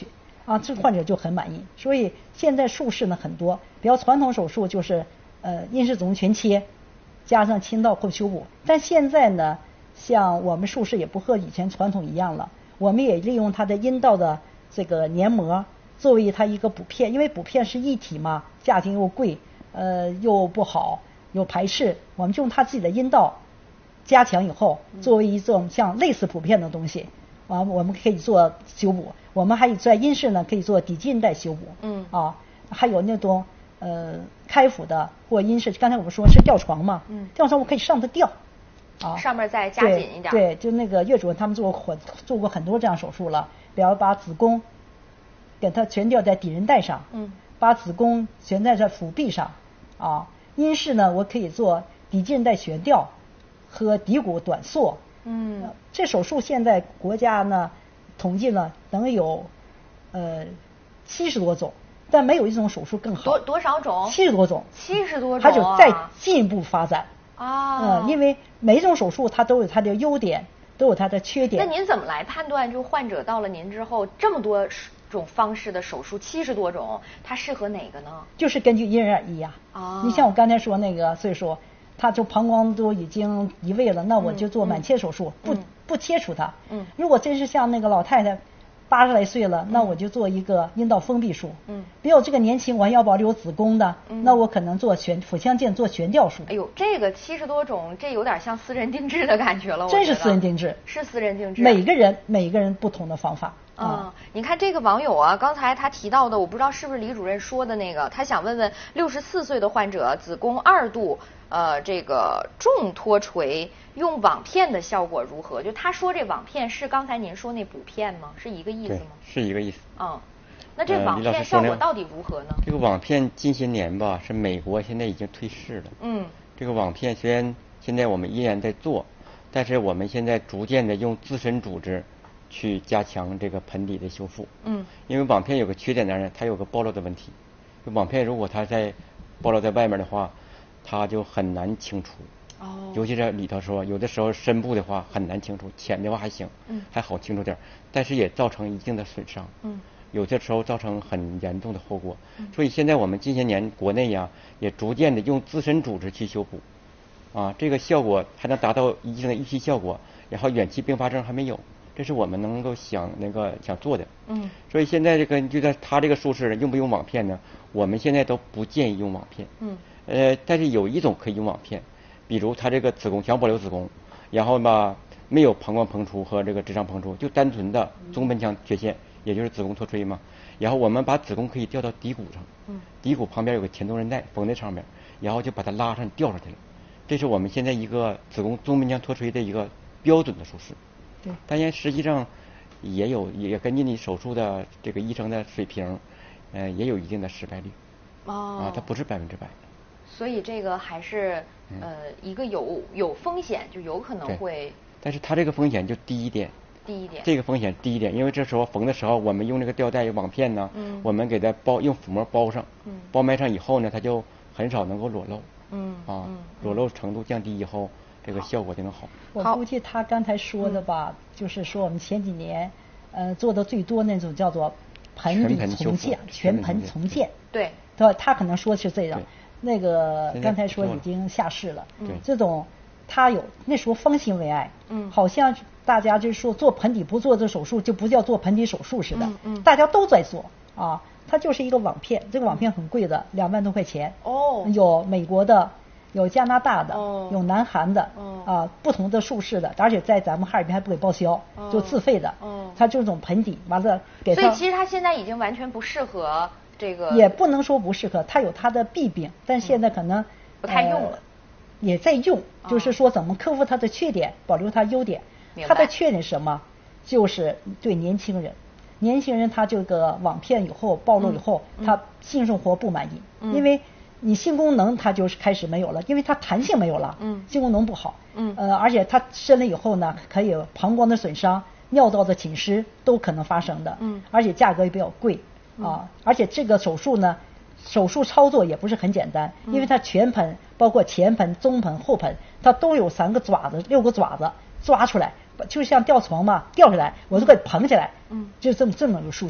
啊，这患者就很满意。所以现在术式呢很多，比较传统手术就是呃阴室子宫全切，加上倾倒后修补。但现在呢，像我们术式也不和以前传统一样了，我们也利用它的阴道的这个黏膜作为它一个补片，因为补片是一体嘛，价钱又贵，呃又不好，有排斥，我们就用它自己的阴道加强以后，作为一种像类似补片的东西，啊，我们可以做修补。我们还有在阴室呢，可以做底基韧带修补。嗯。啊，还有那种呃开腹的或阴室，刚才我们说是吊床嘛，嗯，吊床我可以上的吊。啊， 上面再加紧一点。 对，对，就那个岳主任他们做过做过很多这样手术了，比如把子宫给它悬吊在底韧带上，嗯，把子宫悬在这腹壁上，啊，阴室呢我可以做底基韧带悬吊和骶骨短缩，嗯，呃、这手术现在国家呢统计了能有呃七十多种，但没有一种手术更好。 多多少种？ 七十多种。 七十多种、啊， 它就再进一步发展。 啊， 嗯，因为每种手术它都有它的优点，都有它的缺点。 那您怎么来判断，就患者到了您之后，这么多种方式的手术，七十多种，它适合哪个呢？ 就是根据因人而异呀。啊，你像我刚才说那个岁数，他就膀胱都已经移位了，那我就做满切手术，嗯、不、嗯、不切除它。嗯，如果真是像那个老太太八十来岁了，那我就做一个阴道封闭术。嗯，比如这个年轻我还要保留子宫的，嗯、那我可能做悬腹腔镜做悬吊术。 哎呦，这个七十多种，这有点像私人定制的感觉了。 真是私人定制， 是私人定制。 每个人每个人不同的方法。 啊、嗯，你看这个网友啊，刚才他提到的，我不知道是不是李主任说的那个，他想问问六十四岁的患者子宫二度呃这个重脱垂用网片的效果如何？就他说这网片是刚才您说那补片吗？是一个意思吗？ 是一个意思。 嗯，那这网片效果到底如何呢？ 呃、这个网片近些年吧，是美国现在已经退市了。嗯，这个网片虽然现在我们依然在做，但是我们现在逐渐的用自身组织去加强这个盆底的修复。嗯，因为网片有个缺点呢，它有个暴露的问题。网片如果它在暴露在外面的话，它就很难清除。哦，尤其是里头说，有的时候深部的话很难清除，浅的话还行，嗯，还好清楚点，但是也造成一定的损伤。嗯，有的时候造成很严重的后果。嗯，所以现在我们近些年国内呀，也逐渐的用自身组织去修补，啊，这个效果还能达到一定的预期效果，然后远期并发症还没有。这是我们能够想那个想做的，嗯，所以现在这个就在他这个术式用不用网片呢？我们现在都不建议用网片，嗯，呃，但是有一种可以用网片，比如他这个子宫想保留子宫，然后吧没有膀胱膨出和这个直肠膨出，就单纯的中盆腔缺陷，也就是子宫脱垂嘛，然后我们把子宫可以吊到骶骨上，嗯，骶骨旁边有个前动韧带缝在上面，然后就把它拉上吊上去了，这是我们现在一个子宫中盆腔脱垂的一个标准的术式。当然，实际上也有也根据你手术的这个医生的水平，呃，也有一定的失败率。哦。啊，它不是百分之百。 所以这个还是呃一个有有风险，就有可能会。 但是它这个风险就低一点。 低一点。 这个风险低一点，因为这时候缝的时候，我们用这个吊带网片呢，嗯，我们给它包用腹膜包上，嗯，包埋上以后呢，它就很少能够裸露。嗯。啊，嗯、裸露程度降低以后。这个效果就能好。 我估计他刚才说的吧，嗯、就是说我们前几年，呃，做的最多那种叫做盆底重建，全盆重建。 对， 对吧？他可能说是这样。那个刚才说已经下市了。对。这种他有那时候方兴未艾，嗯，好像大家就是说做盆底不做这手术就不叫做盆底手术似的，嗯嗯，大家都在做啊。它就是一个网片，这个网片很贵的，两万多块钱。哦。有美国的。有加拿大的，哦、有南韩的，哦、啊，不同的术式的，而且在咱们哈尔滨还不给报销，哦、就自费的。哦，它这种盆底完了给它。 所以其实它现在已经完全不适合这个。 也不能说不适合，它有它的弊病，但现在可能、嗯、 不太用了、呃， 也在用，哦、就是说怎么克服它的缺点，保留它优点。它的缺点是什么？就是对年轻人，年轻人他这个网片以后暴露以后，嗯、他性生活不满意，嗯、因为。你性功能它就是开始没有了，因为它弹性没有了，嗯，性功能不好，嗯，呃，而且它生了以后呢，可以膀胱的损伤、尿道的紧实都可能发生的，嗯，而且价格也比较贵，嗯、啊，而且这个手术呢，手术操作也不是很简单，嗯、因为它全盆包括前盆、中盆、后盆，它都有三个爪子、六个爪子抓出来，就像吊床嘛，吊下来我都给捧起来，嗯，就这么这么个术式。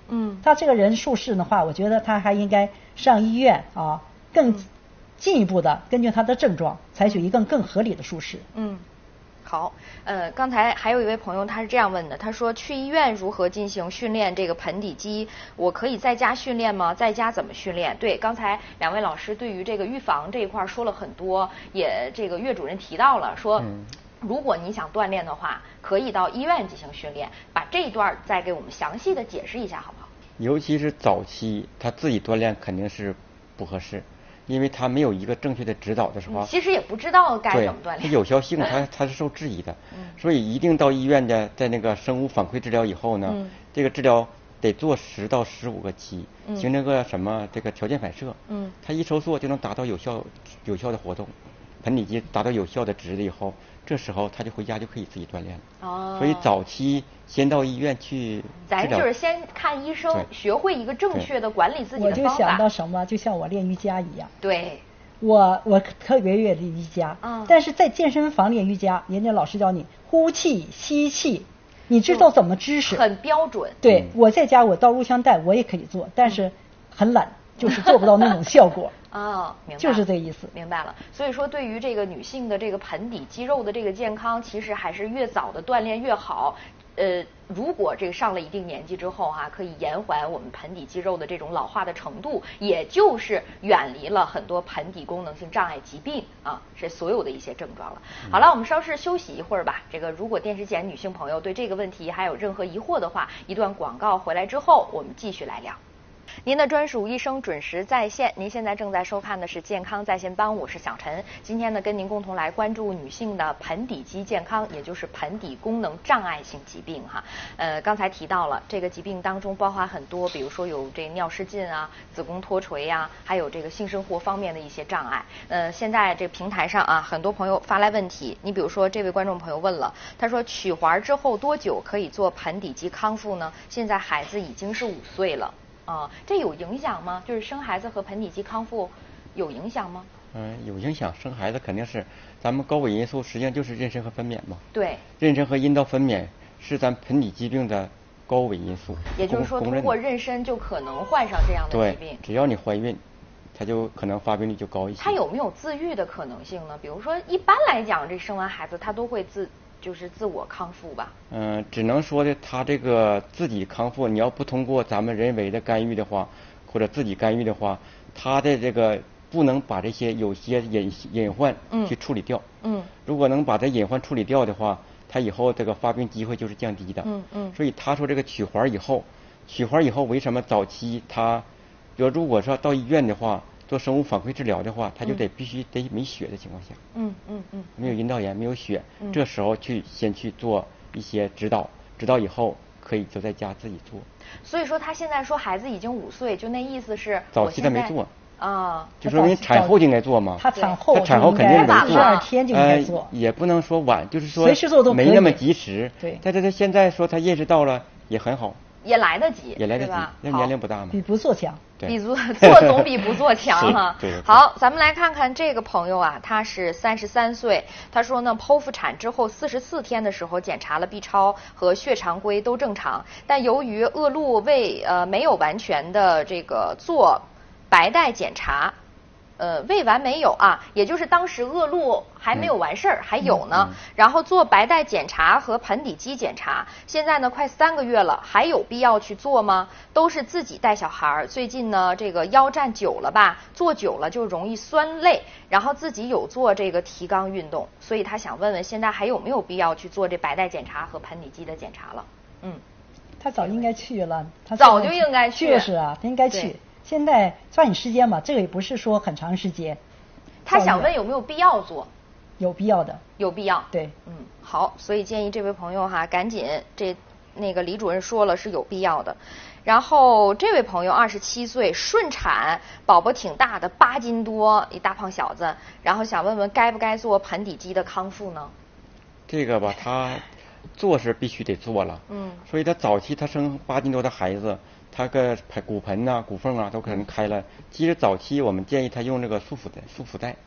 嗯，他这个人术士的话，我觉得他还应该上医院啊，更进一步的根据他的症状，采取一个更合理的术式。 嗯。好，呃，刚才还有一位朋友他是这样问的，他说去医院如何进行训练这个盆底肌？我可以在家训练吗？在家怎么训练？对，刚才两位老师对于这个预防这一块说了很多，也这个岳主任提到了说，嗯、如果你想锻炼的话，可以到医院进行训练。把这一段再给我们详细的解释一下，好不好？ 尤其是早期，他自己锻炼肯定是不合适。因为他没有一个正确的指导的时候， 其实也不知道该怎么锻炼。 它有效性，它它是受质疑的，所以一定到医院的，在那个生物反馈治疗以后呢，这个治疗得做十到十五个期，形成个什么这个条件反射，嗯，它一收缩就能达到有效有效的活动，盆底肌达到有效的值了以后，这时候他就回家就可以自己锻炼了。哦，所以早期先到医院去， 咱就是先看医生，学会一个正确的管理自己的方法。 我就想到什么，就像我练瑜伽一样。 对， 我我特别愿意练瑜伽，嗯，但是在健身房练瑜伽，人家老师教你呼气、吸气，你知道怎么姿势， 很标准。 对，我在家我到录像带我也可以做，但是很懒，就是做不到那种效果。 哦，明白， 就是这意思。 明白了。所以说，对于这个女性的这个盆底肌肉的这个健康，其实还是越早的锻炼越好。呃，如果这个上了一定年纪之后哈、啊，可以延缓我们盆底肌肉的这种老化的程度，也就是远离了很多盆底功能性障碍疾病啊，是所有的一些症状了。好了，我们稍事休息一会儿吧。这个如果电视前女性朋友对这个问题还有任何疑惑的话，一段广告回来之后，我们继续来聊。您的专属医生准时在线，您现在正在收看的是健康在线帮，我是小陈。今天呢，跟您共同来关注女性的盆底肌健康，也就是盆底功能障碍性疾病哈。呃，刚才提到了这个疾病当中包含很多，比如说有这尿失禁啊、子宫脱垂呀、啊，还有这个性生活方面的一些障碍。呃，现在这平台上啊，很多朋友发来问题，你比如说这位观众朋友问了，他说取环之后多久可以做盆底肌康复呢？现在孩子已经是五岁了。啊、呃，这有影响吗？就是生孩子和盆底肌康复有影响吗？ 嗯，有影响。生孩子肯定是，咱们高危因素实际上就是妊娠和分娩嘛。 对。 妊娠和阴道分娩是咱盆底疾病的高危因素。 也就是说，通过妊娠就可能患上这样的疾病。 对，只要你怀孕，它就可能发病率就高一些。 它有没有自愈的可能性呢？比如说，一般来讲，这生完孩子他都会自。就是自我康复吧。 嗯，只能说的，他这个自己康复，你要不通过咱们人为的干预的话，或者自己干预的话，他的这个不能把这些有些隐隐患去处理掉。嗯。如果能把这隐患处理掉的话，他以后这个发病机会就是降低的。嗯嗯。所以他说这个取环以后，取环以后为什么早期他，比如如果说到医院的话。做生物反馈治疗的话，他就得必须得没血的情况下，嗯嗯嗯，没有阴道炎，没有血，嗯、这时候去先去做一些指导，指导以后可以就在家自己做。 所以说他现在说孩子已经五岁，就那意思是早期他没做啊， 就说明产后就应该做嘛。 他产后他产后肯定没做， 十二天就应该做、 呃，也不能说晚，就是说随时做都可以， 没那么及时。 对， 但是他现在说他认识到了也很好。 也来得及， 也来得及，那年龄不大嘛， 比不做强， 比做做总比不做强哈。 对对对好，咱们来看看这个朋友啊，他是三十三岁，他说呢，剖腹产之后四十四天的时候检查了 B 超和血常规都正常，但由于恶露未呃没有完全的这个做白带检查。呃，未完没有啊，也就是当时恶露还没有完事儿、嗯，还有呢、嗯嗯。然后做白带检查和盆底肌检查，现在呢快三个月了，还有必要去做吗？都是自己带小孩儿，最近呢这个腰站久了吧，坐久了就容易酸累，然后自己有做这个提肛运动，所以他想问问现在还有没有必要去做这白带检查和盆底肌的检查了？嗯， 他早应该去了，他早就应该去， 就是啊，他应该去。现在抓紧时间嘛，这个也不是说很长时间。 他想问有没有必要做？ 有必要的， 有必要。 对， 嗯，好，所以建议这位朋友哈，赶紧这那个李主任说了是有必要的。然后这位朋友二十七岁，顺产，宝宝挺大的，八斤多，一大胖小子，然后想问问该不该做盆底肌的康复呢？ 这个吧，他做是必须得做了，嗯，所以他早期他生八斤多的孩子。他个骨盆呐、骨缝啊都可能开了。其实早期我们建议他用这个束缚带、束缚带、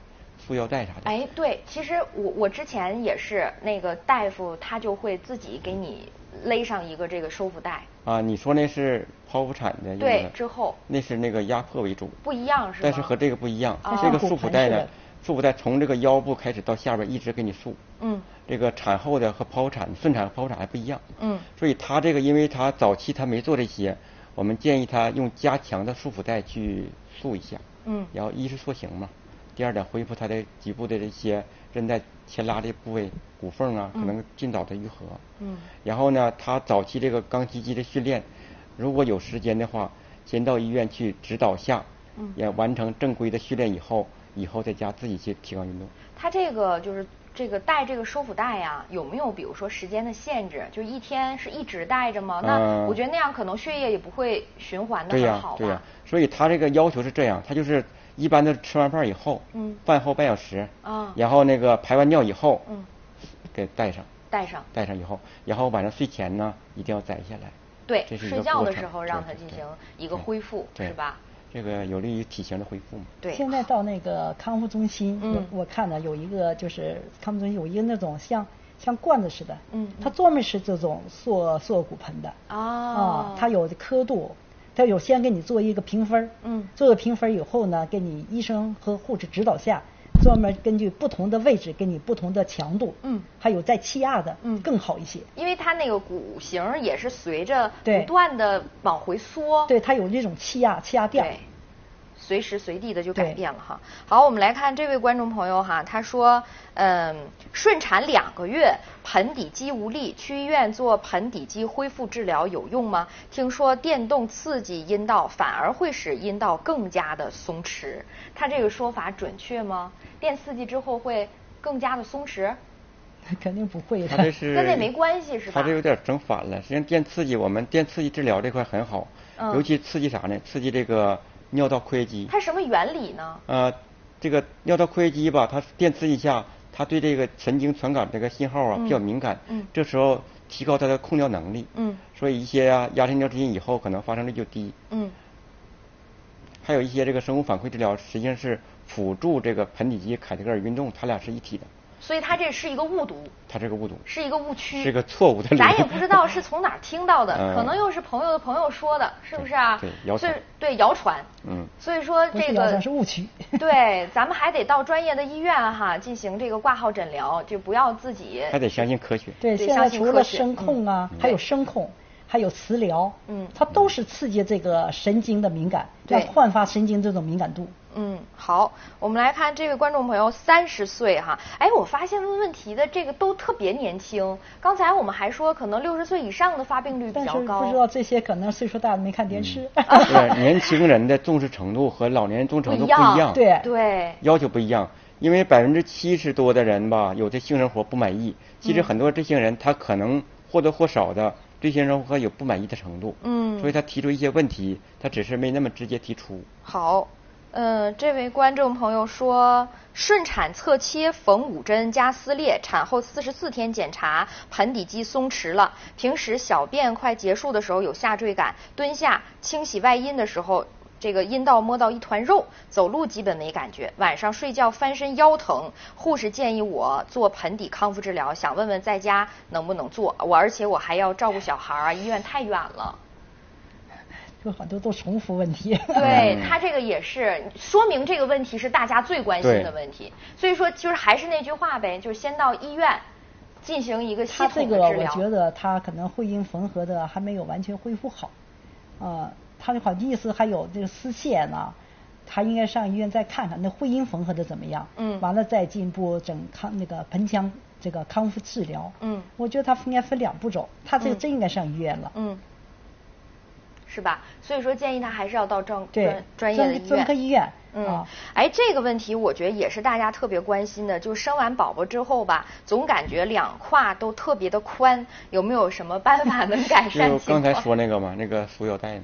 束腰带啥的。 哎，对，其实我我之前也是那个大夫，他就会自己给你勒上一个这个收腹带。 啊，你说那是剖腹产的？ 对，之后那是那个压迫为主， 不一样是吗？ 但是和这个不一样，哦、这个束腹带呢，束腹带从这个腰部开始到下边一直给你束。嗯。这个产后的和剖产、顺产和剖产还不一样。嗯。所以他这个，因为他早期他没做这些，我们建议他用加强的束腹带去束一下。嗯。然后一是塑形嘛，第二点恢复他的局部的这些韧带牵拉的部位、骨缝啊，可能尽早的愈合。嗯。然后呢，他早期这个肛肌肌的训练，如果有时间的话，先到医院去指导下，嗯，也完成正规的训练以后，以后在家自己去提肛运动。 他这个就是这个带这个收腹带呀，有没有比如说时间的限制？就一天是一直带着吗？那我觉得那样可能血液也不会循环的很好吧。 对呀，对呀。所以他这个要求是这样，他就是一般的吃完饭以后，嗯，饭后半小时，啊，然后那个排完尿以后，嗯，给带上。 带上。 带上以后，然后晚上睡前呢，一定要摘下来。 对，睡觉的时候让它进行一个恢复，是吧？ 这个有利于体型的恢复嘛。 对。 现在到那个康复中心，嗯，我看了有一个就是康复中心有一个那种像像罐子似的，嗯，它专门是这种塑塑骨盆的。哦。啊，它有刻度，它有先给你做一个评分，嗯，做个评分以后呢，给你医生和护士指导下。专门根据不同的位置给你不同的强度，嗯，还有带气压的，嗯，更好一些。 因为它那个骨型也是随着不断的往回缩， 对，它有这种气压气压调， 对，随时随地的就改变了哈。好，我们来看这位观众朋友哈，他说，嗯，顺产两个月，盆底肌无力，去医院做盆底肌恢复治疗有用吗？听说电动刺激阴道反而会使阴道更加的松弛，他这个说法准确吗？电刺激之后会更加的松弛？ 肯定不会的， 他这是跟那没关系是吧？ 他这有点整反了。实际上电刺激，我们电刺激治疗这块很好，嗯、尤其刺激啥呢？刺激这个尿道括约肌。 它什么原理呢？ 呃，这个尿道括约肌吧，它电刺激下，它对这个神经传感这个信号啊、嗯、比较敏感，嗯，这时候提高它的控尿能力，嗯，所以一些啊压力尿失禁以后可能发生率就低，嗯。还有一些这个生物反馈治疗，实际上是辅助这个盆底肌凯特格尔运动，它俩是一体的。 所以它这是一个误读， 它这个误读是一个误区， 是一个错误的理论。 咱也不知道是从哪儿听到的，嗯、可能又是朋友的朋友说的，是不是啊？ 对，谣传。 对，谣传。嗯。所以说这个是误区。 对，咱们还得到专业的医院哈进行这个挂号诊疗，就不要自己。 还得相信科学。 对，现在除了声控啊，嗯、还有声控。还有磁疗，嗯，它都是刺激这个神经的敏感，对，焕发神经这种敏感度。 嗯，好，我们来看这位观众朋友，三十岁哈，哎，我发现问问题的这个都特别年轻。刚才我们还说可能六十岁以上的发病率比较高， 但是不知道这些可能岁数大的没看电视。 嗯、对，年轻人的重视程度和老年人重视程度不一样， 对对， 要求不一样。因为百分之七十多的人吧，有对性生活不满意。其实很多这些人他可能或多或少的。对性生活有不满意的程度，嗯，所以他提出一些问题，他只是没那么直接提出。 好，呃，这位观众朋友说，顺产侧切缝五针加撕裂，产后四十四天检查，盆底肌松弛了。平时小便快结束的时候有下坠感，蹲下清洗外阴的时候。这个阴道摸到一团肉，走路基本没感觉。晚上睡觉翻身腰疼，护士建议我做盆底康复治疗，想问问在家能不能做？我而且我还要照顾小孩啊，医院太远了。 有很多都重复问题。 对他这个也是说明这个问题是大家最关心的问题。所以说就是还是那句话呗，就是先到医院进行一个系统的治疗。 他这个我觉得他可能会阴缝合的还没有完全恢复好，啊、呃。他的好意思还有这个丝线呢，他应该上医院再看看那会阴缝合的怎么样，嗯，完了再进一步整康那个盆腔这个康复治疗，嗯，我觉得他应该分两步走，他这个真应该上医院了， 嗯，是吧？所以说建议他还是要到专专专业的医院， 专科医院， 嗯，啊、哎，这个问题我觉得也是大家特别关心的，就是生完宝宝之后吧，总感觉两胯都特别的宽，有没有什么办法能改善情况？ 就刚才说那个嘛，那个束腰带嘛。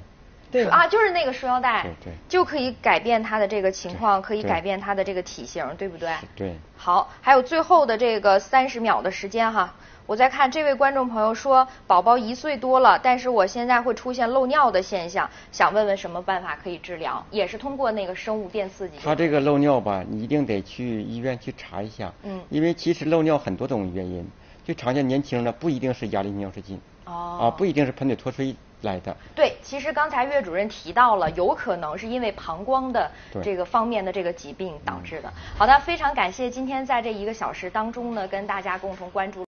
对啊，就是那个束腰带， 对对， 就可以改变他的这个情况，可以改变他的这个体型，对不对？ 对。 好，还有最后的这个三十秒的时间哈。我在看这位观众朋友说，宝宝一岁多了，但是我现在会出现漏尿的现象，想问问什么办法可以治疗？也是通过那个生物电刺激。 他这个漏尿吧，你一定得去医院去查一下。嗯。因为其实漏尿很多种原因，最常见年轻的不一定是压力尿失禁。哦。啊，不一定是盆底脱垂来的。 对，其实刚才岳主任提到了，有可能是因为膀胱的这个方面的这个疾病导致的。好的，非常感谢今天在这一个小时当中呢，跟大家共同关注。